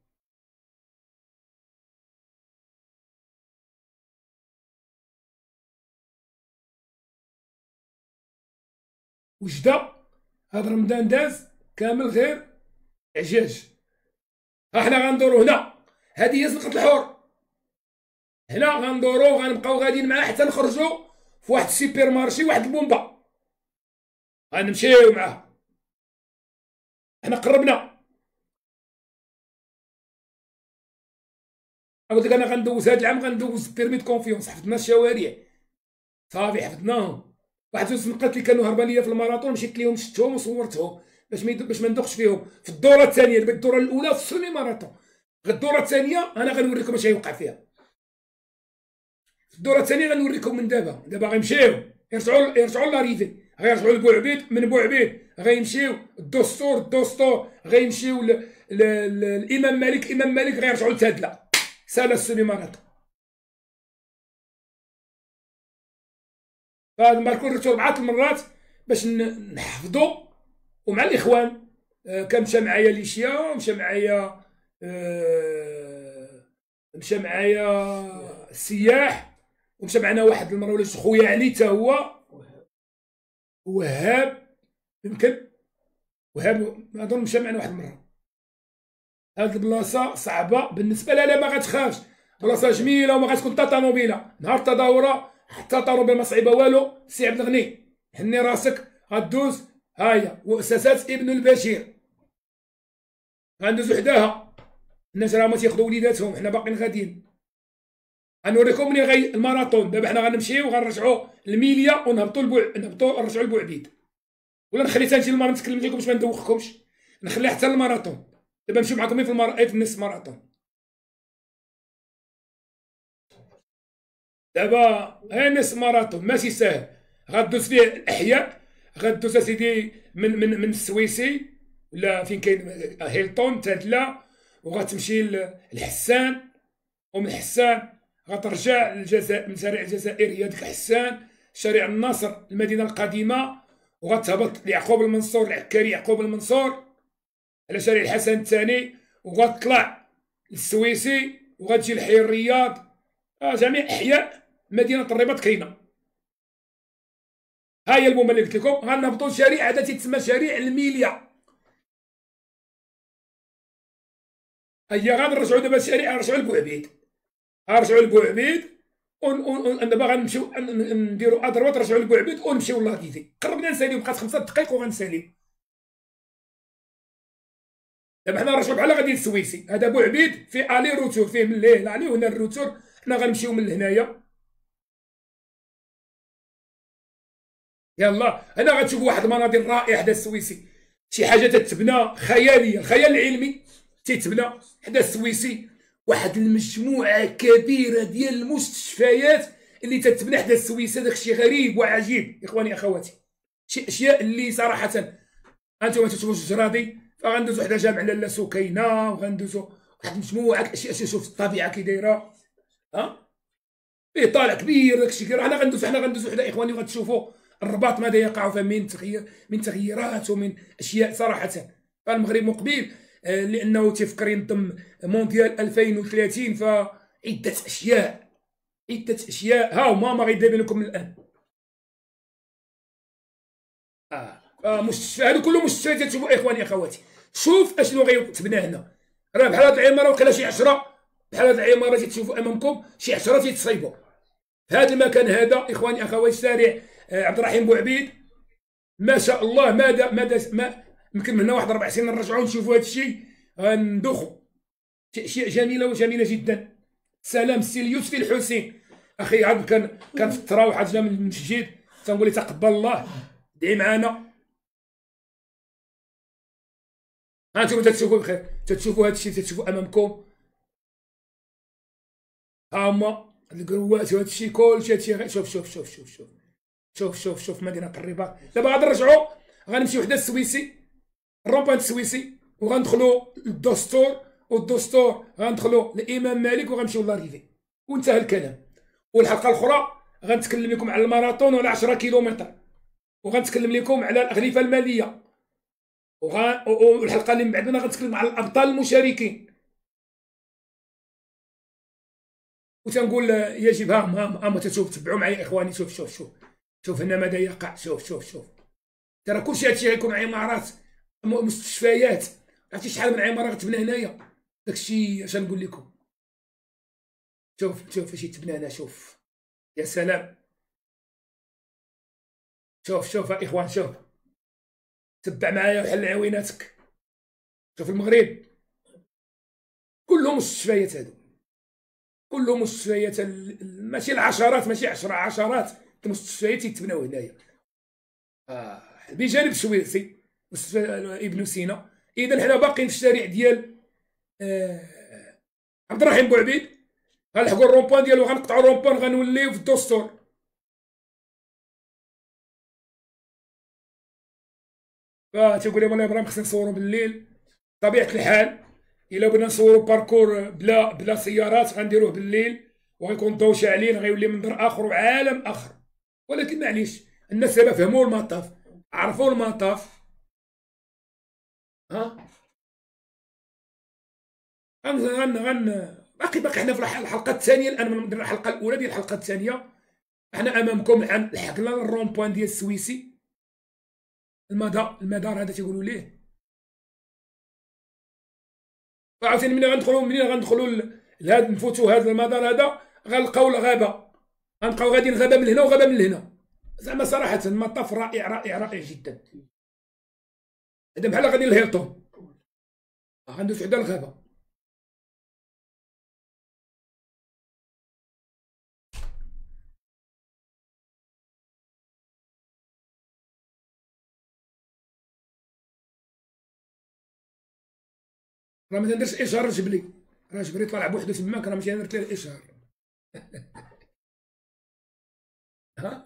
وجده هذا رمضان داز كامل غير اعجاج. ها حنا غندورو هنا، هذه هي زنقة الحور، هنا غندورو غنبقاو غاديين معاه حتى نخرجوا في واحد السوبر مارشي، واحد البومبا غنمشيو معاه. حنا قربنا، قلت لك انا غندوز هذا العام غندوز بيرمي دو كونفيونس، حفظنا الشوارع صافي حفظناهم. واحد جوج نقاط اللي كانوا هربان ليا في الماراطون مشيت ليهم شفتهم وصورتهم باش ما باش ما ندوخش فيهم في الدوره الثانيه. دابا الدوره الاولى في السيمي ماراطون، غير الدوره الثانيه انا غنوريكم اش غيوقع فيها. في الدوره الثانيه غنوريكم من دابا، دابا غيمشيو يرجعوا يرجعوا لاريفي، غيرجعوا لبوعبيد، من بوعبيد غيمشيو الدستور، الدستور غيمشيو الامام مالك، الامام مالك غيرجعوا لتادله، سالا السيمي ماراطون. فهاد الباركور درتو ربعة المرات باش نحفظو، ومع الاخوان آه كان مشى معايا ليشيا، مشى معايا آه مشى معايا السياح، ومشى معنا واحد المره ولا خويا علي حتى هو، وهاب يمكن وهاب اظن مشى معنا واحد المره. هاد البلاصه صعبه بالنسبه لها، لا ما غتخافش، بلاصه جميله وما غتكون حتى طوموبيله، نهار التظاهره حتى طوموبيل ما صعيبه والو. سي عبد الغني حني راسك غدوز، هاهي مؤسسات ابن البشير غندوزو حداها. الناس راه ما تياخذوا وليداتهم، حنا باقيين غاديين. غنوريكم منين غي الماراطون. دابا حنا غنمشيو وغنرجعوا لميليا ونهبطوا لبوع نهبطوا نرجعوا لبوعبيد، ولا نخلي حتى نجي للماراطون نتكلم لكم باش ما ندوخكمش، نخليها حتى الماراطون. دابا نمشيو معكم في المار... في النص ماراطون. دابا هاي نص ماراطون ماشي ساهل، غدوز فيه الاحياء، غدوز اسيدي من من من السويسي ولا فين كاين هيلتون تادله، وغتمشي لحسان، ومن حسان غترجع للجزائر، من شارع الجزائر هي ديك حسان، شارع النصر المدينه القديمه، وغتهبط ليعقوب المنصور العكاري يعقوب المنصور على شارع الحسن الثاني، وغتطلع للسويسي وغتجي لحي الرياض. آه جميع احياء مدينه الرباط كاينه. ها هي البومه اللي قلت لكم. غنهبطوا لشارع هذا تيتسمى شارع الميليا، هيا غنرجعوا دابا الشارع نرجعوا لبوعبيد، غنرجعوا لبوعبيد دابا غنمشيو نديروا اضربات نرجعوا لبوعبيد ونمشيو لاكيتي. قربنا نساليو، بقات خمسة دقائق وغنساليو. دابا حنا نرجعوا بحال غادي للسويسي، هذا بوعبيد فيه الي روتور، فيه من لهنا علي وهنا الروتور. حنا غنمشيو من لهنايا، يلا هنا غتشوفوا واحد المناظر رائعه حدا السويسي، شي حاجه تتبنى خياليه، الخيال العلمي تيتبنى حدا السويسي. واحد المجموعه كبيره ديال المستشفيات اللي تتبنى حدا السويسي، داك الشيء غريب وعجيب اخواني اخواتي. شي اشياء اللي صراحه انتم تشوفوا الجرادي، فغندوزو حدا جامع لاله سكينه، وغندوزو واحد مجموعه الاشياء. شوف الطبيعه كي دايره، ها فيه طالع كبير داكشي كي حنا غندوزو حنا غندوزو حدا اخواني، وغتشوفوا الرباط ماذا يقع فيه من تغيير من تغييرات ومن اشياء صراحه. فالمغرب مقبل آه لانه تيفكر ينظم مونديال ألفين وثلاثين، فعده اشياء عده اشياء ها هما ما غيدير لكم من الان. اه, آه مستشفى، هادو كله مستشفيات تشوفوا اخواني اخواتي. شوف اشنو غيتبنى هنا، راه بحال هاد العماره وقيلا شي عشرة، بحال هاد العماره تشوفوا امامكم شي عشرة تيتصايبوا في هذا المكان هذا اخواني اخواتي. شارع عبد الرحيم بوعبيد ما شاء الله، ماذا ماذا ما يمكن من هنا واحد اربع سنين نرجعوا نشوفوا هذا الشيء غندوخوا. اشياء جميله وجميله جدا. سلام السي يوسف الحسين اخي، عاد كان كان في التراويح عاد جا من المسجد، تنقول لي تقبل الله، دعي معنا. ها انتم تتشوفوا بخير، تتشوفوا هذا الشيء تتشوفوا امامكم، ها هما الكروات وهذا الشيء كلشي. هذا الشيء شوف شوف شوف شوف شوف شوف شوف شوف مدينه الرباط. دابا غادي نرجعوا غنمشيو حدا السويسي، الرومبوان السويسي، وغندخلوا للدستور، والدستور غندخلوا للامام مالك وغنمشيو لاريفي وانتهى الكلام. والحلقه الاخرى غنتكلم لكم على الماراثون وعلى عشرة كيلومتر، وغنتكلم لكم على الاغلفه الماليه، وغا... والحلقه اللي من بعدنا غنتكلم على الابطال المشاركين. وتنقول يجب ها ها ها تشوف تبعوا معايا اخواني. شوف شوف شوف شوف هنا ماذا يقع. شوف شوف شوف ترى كلشي هادشي غيكون عمارات مستشفيات. عرفتي شحال من عماره غتبنى هنايا؟ داكشي اش نقول لكم. شوف شوف اش يتبنى هنا. شوف يا سلام. شوف شوف اخوان شوف تبع معايا وحل عويناتك. شوف المغرب كلهم مستشفيات، هادو كلهم مستشفيات، ماشي العشرات ماشي عشرة عشرات المستشفيات يتبناو هنايا. آه بجانب السويسي مستشفى ابن سينا. اذا حنا باقيين في الشارع ديال آه عبد الرحيم بوعبيد. غنلحقوا الرومبوان ديالو، غنقطعوا الرومبوان، غنوليو في الدستور. فتيقول لي والله ابراهيم خصنا نصوروا بالليل. طبيعه الحال الا بغينا نصوروا باركور بلا بلا سيارات غنديروه بالليل، وغيكون الضوء شاعلين، غيولي منظر اخر وعالم اخر. ولكن معليش الناس دابا فهموا المطاف، عرفوا المطاف. ها غن غن غن باقي باقي حنا في الحلقه الثانيه الان من الحلقه الاولى ديال الحلقه الثانيه. حنا امامكم الان لحقنا الرومبوان ديال السويسي. المدار المدار هذا تيقولوا ليه. عاوتاني ملي غندخلوا منين غندخلوا لهذا نفوتوا هذا المدار هذا غنلقاو الغابه، غنبقاو غاديين غابه من هنا وغابه من هنا. زعما صراحه المطاف رائع رائع رائع جدا. هذا بحال غادي للهيلتون. غندوز حدا الغابه. راه ما تنديرش اشهار جبلي، راه جبري طالع بوحدو تماك، راه ماشي درت ليه الاشهار. ها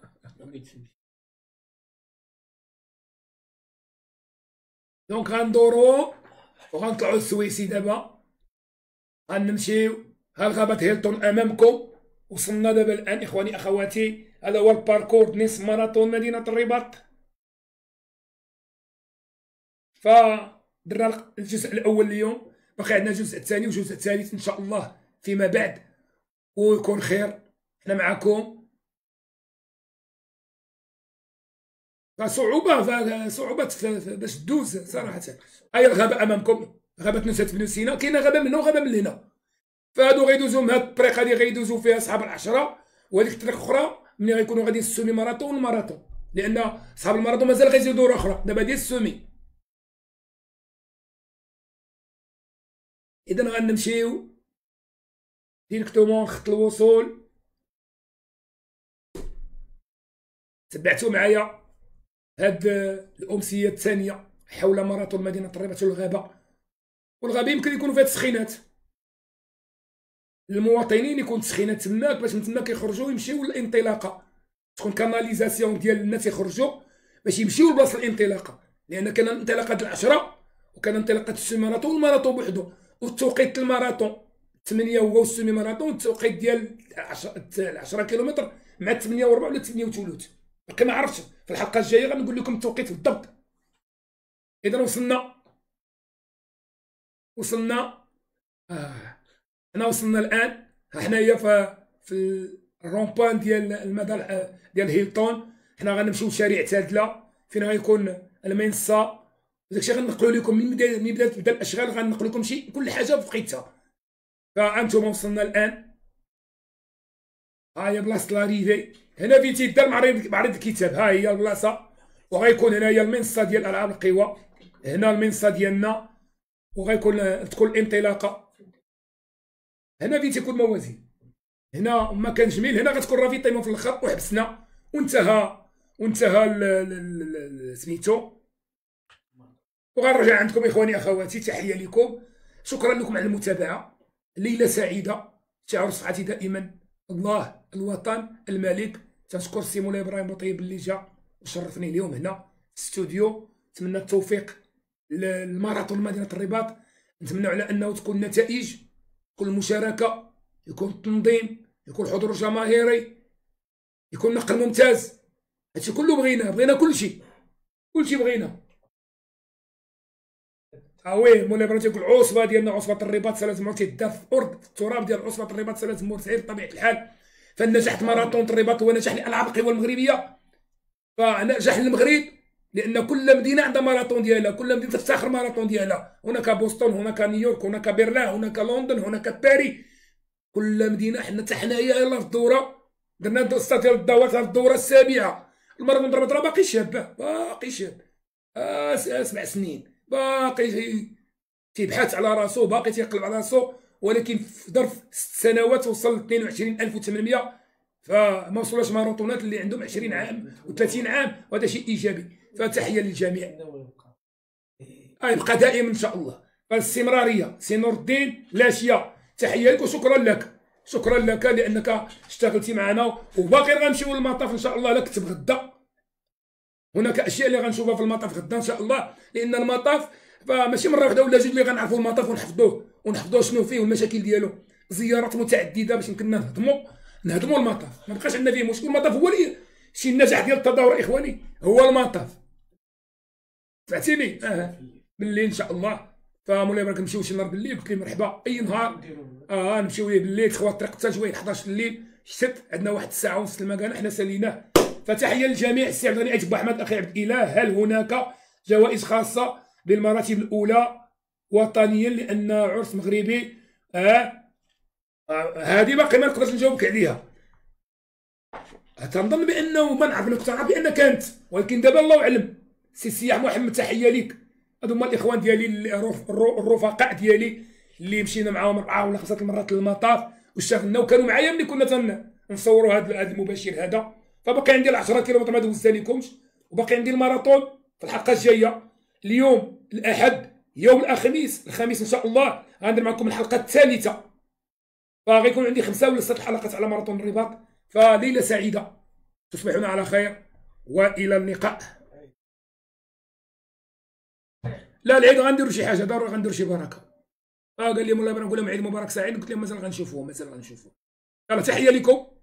دونك غندورو وغنطلعو السويسي. دابا غنمشيو ها الغابة هيلتون امامكم. وصلنا دابا الان اخواني اخواتي، هذا هو الباركور نصف ماراثون مدينة الرباط. فدرنا الجزء الاول اليوم، باقي عندنا الجزء الثاني والجزء الثالث ان شاء الله فيما بعد، ويكون خير. حنا معكم. فصعوبة صعوبة باش دوز صراحة. هاي الغابة أمامكم، غابة نزهة بن سينا. كاينة غابة من هنا وغابة من هنا. فهادو غيدوزو من هاد الطريق هادي غيدوزو فيها صحاب العشرة، وهاديك الطريق الأخرى ملي غيكونوا غاديين السومي ماراثون والماراثون، لأن صحاب الماراثون مازال غيزيدو دورة أخرى دابا ديال السومي. إذا غنمشيو ديريكتومون خط الوصول. تبعتو معايا هاد الأمسية الثانية حول ماراثون مدينة الرباط والغابة. والغابة يمكن يكونوا فيها تسخينات للمواطنين، يكون تسخينات تماك باش من تماك يخرجوا يمشيو للانطلاقة، تكون كاناليزاسيون ديال الناس يخرجوا باش يمشيو لبلاصة الانطلاقة. لأن كان انطلاقة العشرة وكان انطلاقة السومي ماراثون والماراثون بوحدو، والتوقيت الماراثون ثمانية هو السومي ماراثون، التوقيت ديال عشرة كيلومتر مع ثمانية وربع ولا ثمانية وثلث. باقي ما عرفتش، في الحلقة الجاية غنقول لكم التوقيت بالضبط. إذا وصلنا وصلنا آه. حنا وصلنا الآن حنايا في في الرومبوان ديال المدار ديال هيلتون. حنا غنمشيو لشارع تادلة فين غيكون المنصة. داكشي غنقلو لكم من بدا من بدا تبدا الأشغال، غنقلو لكم شي كل حاجة في وقيتها. فأنتم وصلنا الآن. ها هي بلاصة لاريفي، هنا فين تيدار معرض معرض الكتاب. ها هي البلاصة، وغيكون هنايا المنصة ديال ألعاب القوى، هنا المنصة ديالنا، وغيكون تكون الانطلاقة. هنا فين تيكون موازين، هنا مكان جميل. هنا غتكون رافيطيمون في الاخر وحبسنا وانتهى وانتهى سميتو. وغنرجع عندكم اخواني اخواتي، تحيه لكم، شكرا لكم على المتابعه. ليله سعيده، شعار صفحتي دائما الله الوطن الملك تنشكر السي مولاي ابراهيم بوطيب اللي جا وشرفني اليوم هنا في الاستوديو. نتمنى التوفيق للماراثون مدينه الرباط، نتمنى على انه تكون نتائج، تكون المشاركه، يكون التنظيم، يكون الحضور الجماهيري، يكون نقل ممتاز. هادشي كله بغينا، بغينا كلشي كلشي بغينا. اه وي مولاي ابراهيم تيقول العصبه ديالنا عصبه الرباط لازم تيدار في الارض، التراب ديال عصبه الرباط لازم مرتفع بطبيعه الحال. فالنجاح ماراثون الرباط هو نجاح للالعاب القوى المغربيه، فنجاح للمغرب لان كل مدينه عندها ماراثون ديالها، كل مدينه تفتخر ماراثون ديالها. هناك بوسطن، هناك نيويورك، هناك برلين، هناك لندن، هناك باريس. كل مدينه حنا حتى حنايا يلاه في الدوره درنا الدوسه ديال الدورات في الدوره السابعه. الماراثون الرباط راه باقي شاب، باقي شاب آه سبع سنين، باقي تيبحث على راسو، باقي تيقلب على راسو، ولكن في ظرف ست سنوات وصل ل اثنين وعشرين ألف وثمانمائة، فما وصلوش ماراثونات اللي عندهم عشرين عام و30 عام، وهذا شيء ايجابي. فتحيه للجميع. آه يبقى دائما ان شاء الله. فالاستمراريه سي نور الدين لاشيه، تحيه لك وشكرا لك، شكرا لك لانك اشتغلتي معنا، وباقي غنمشيو للمطاف ان شاء الله. لا كتب غدا، هناك اشياء اللي غنشوفها في المطاف غدا ان شاء الله، لان المطاف فماشي مره واحده ولا جوج اللي غنعرفوا المطاف ونحفظوه ونحفظوه شنو فيه والمشاكل ديالو. زيارات متعدده باش يمكننا نهضموا نهضموا المطاف، ما بقاش عندنا فيه مشكل. المطاف هو اللي شي النجاح ديال التظاهر اخواني، هو المطاف. سمعتيني؟ اه بالليل ان شاء الله. فمولاي بارك نمشيو شي نهار بالليل، قلت لي مرحبا اي نهار. اه نمشيو ليه بالليل، تخوى الطريق حتى شويه حداش الليل شتت، عندنا واحد الساعه ونص المكان حنا ساليناه. فتحيه للجميع. السي عبد الغني عتب احمد اخي عبد الاله، هل هناك جوائز خاصه بالمراتب الاولى وطنيا لان عرس مغربي؟ اه, آه هذه باقي ما نقدرش نجاوبك عليها. تنظن بانه ما نعرف، انا كنت نعرف بان كانت، ولكن دابا الله اعلم. سي سياح محمد تحيه ليك. هادو هما الاخوان ديالي الرفقاء ديالي اللي مشينا معاهم اربعه ولا خمسه المرات للمطاف واشتغلنا، وكانوا معايا ملي كنا تنصوروا هذا المباشر هذا. فباقي عندي العشرة كيلومتر ما دوزتها لكمش، وباقي عندي الماراثون في الحلقه الجايه اليوم الاحد، يوم الخميس الخميس ان شاء الله غندير معكم الحلقه الثالثه. فغيكون عندي خمسه ولا سته حلقات على ماراثون الرباط. فليله سعيده، تصبحون على خير والى اللقاء. لا العيد غنديروا شي حاجه ضروري، غنديروا شي بركه. اه قال لي مولاي بغا نقول لهم عيد مبارك سعيد، قلت لهم مازال غنشوفوه مازال غنشوفوه. يلا تحيه لكم.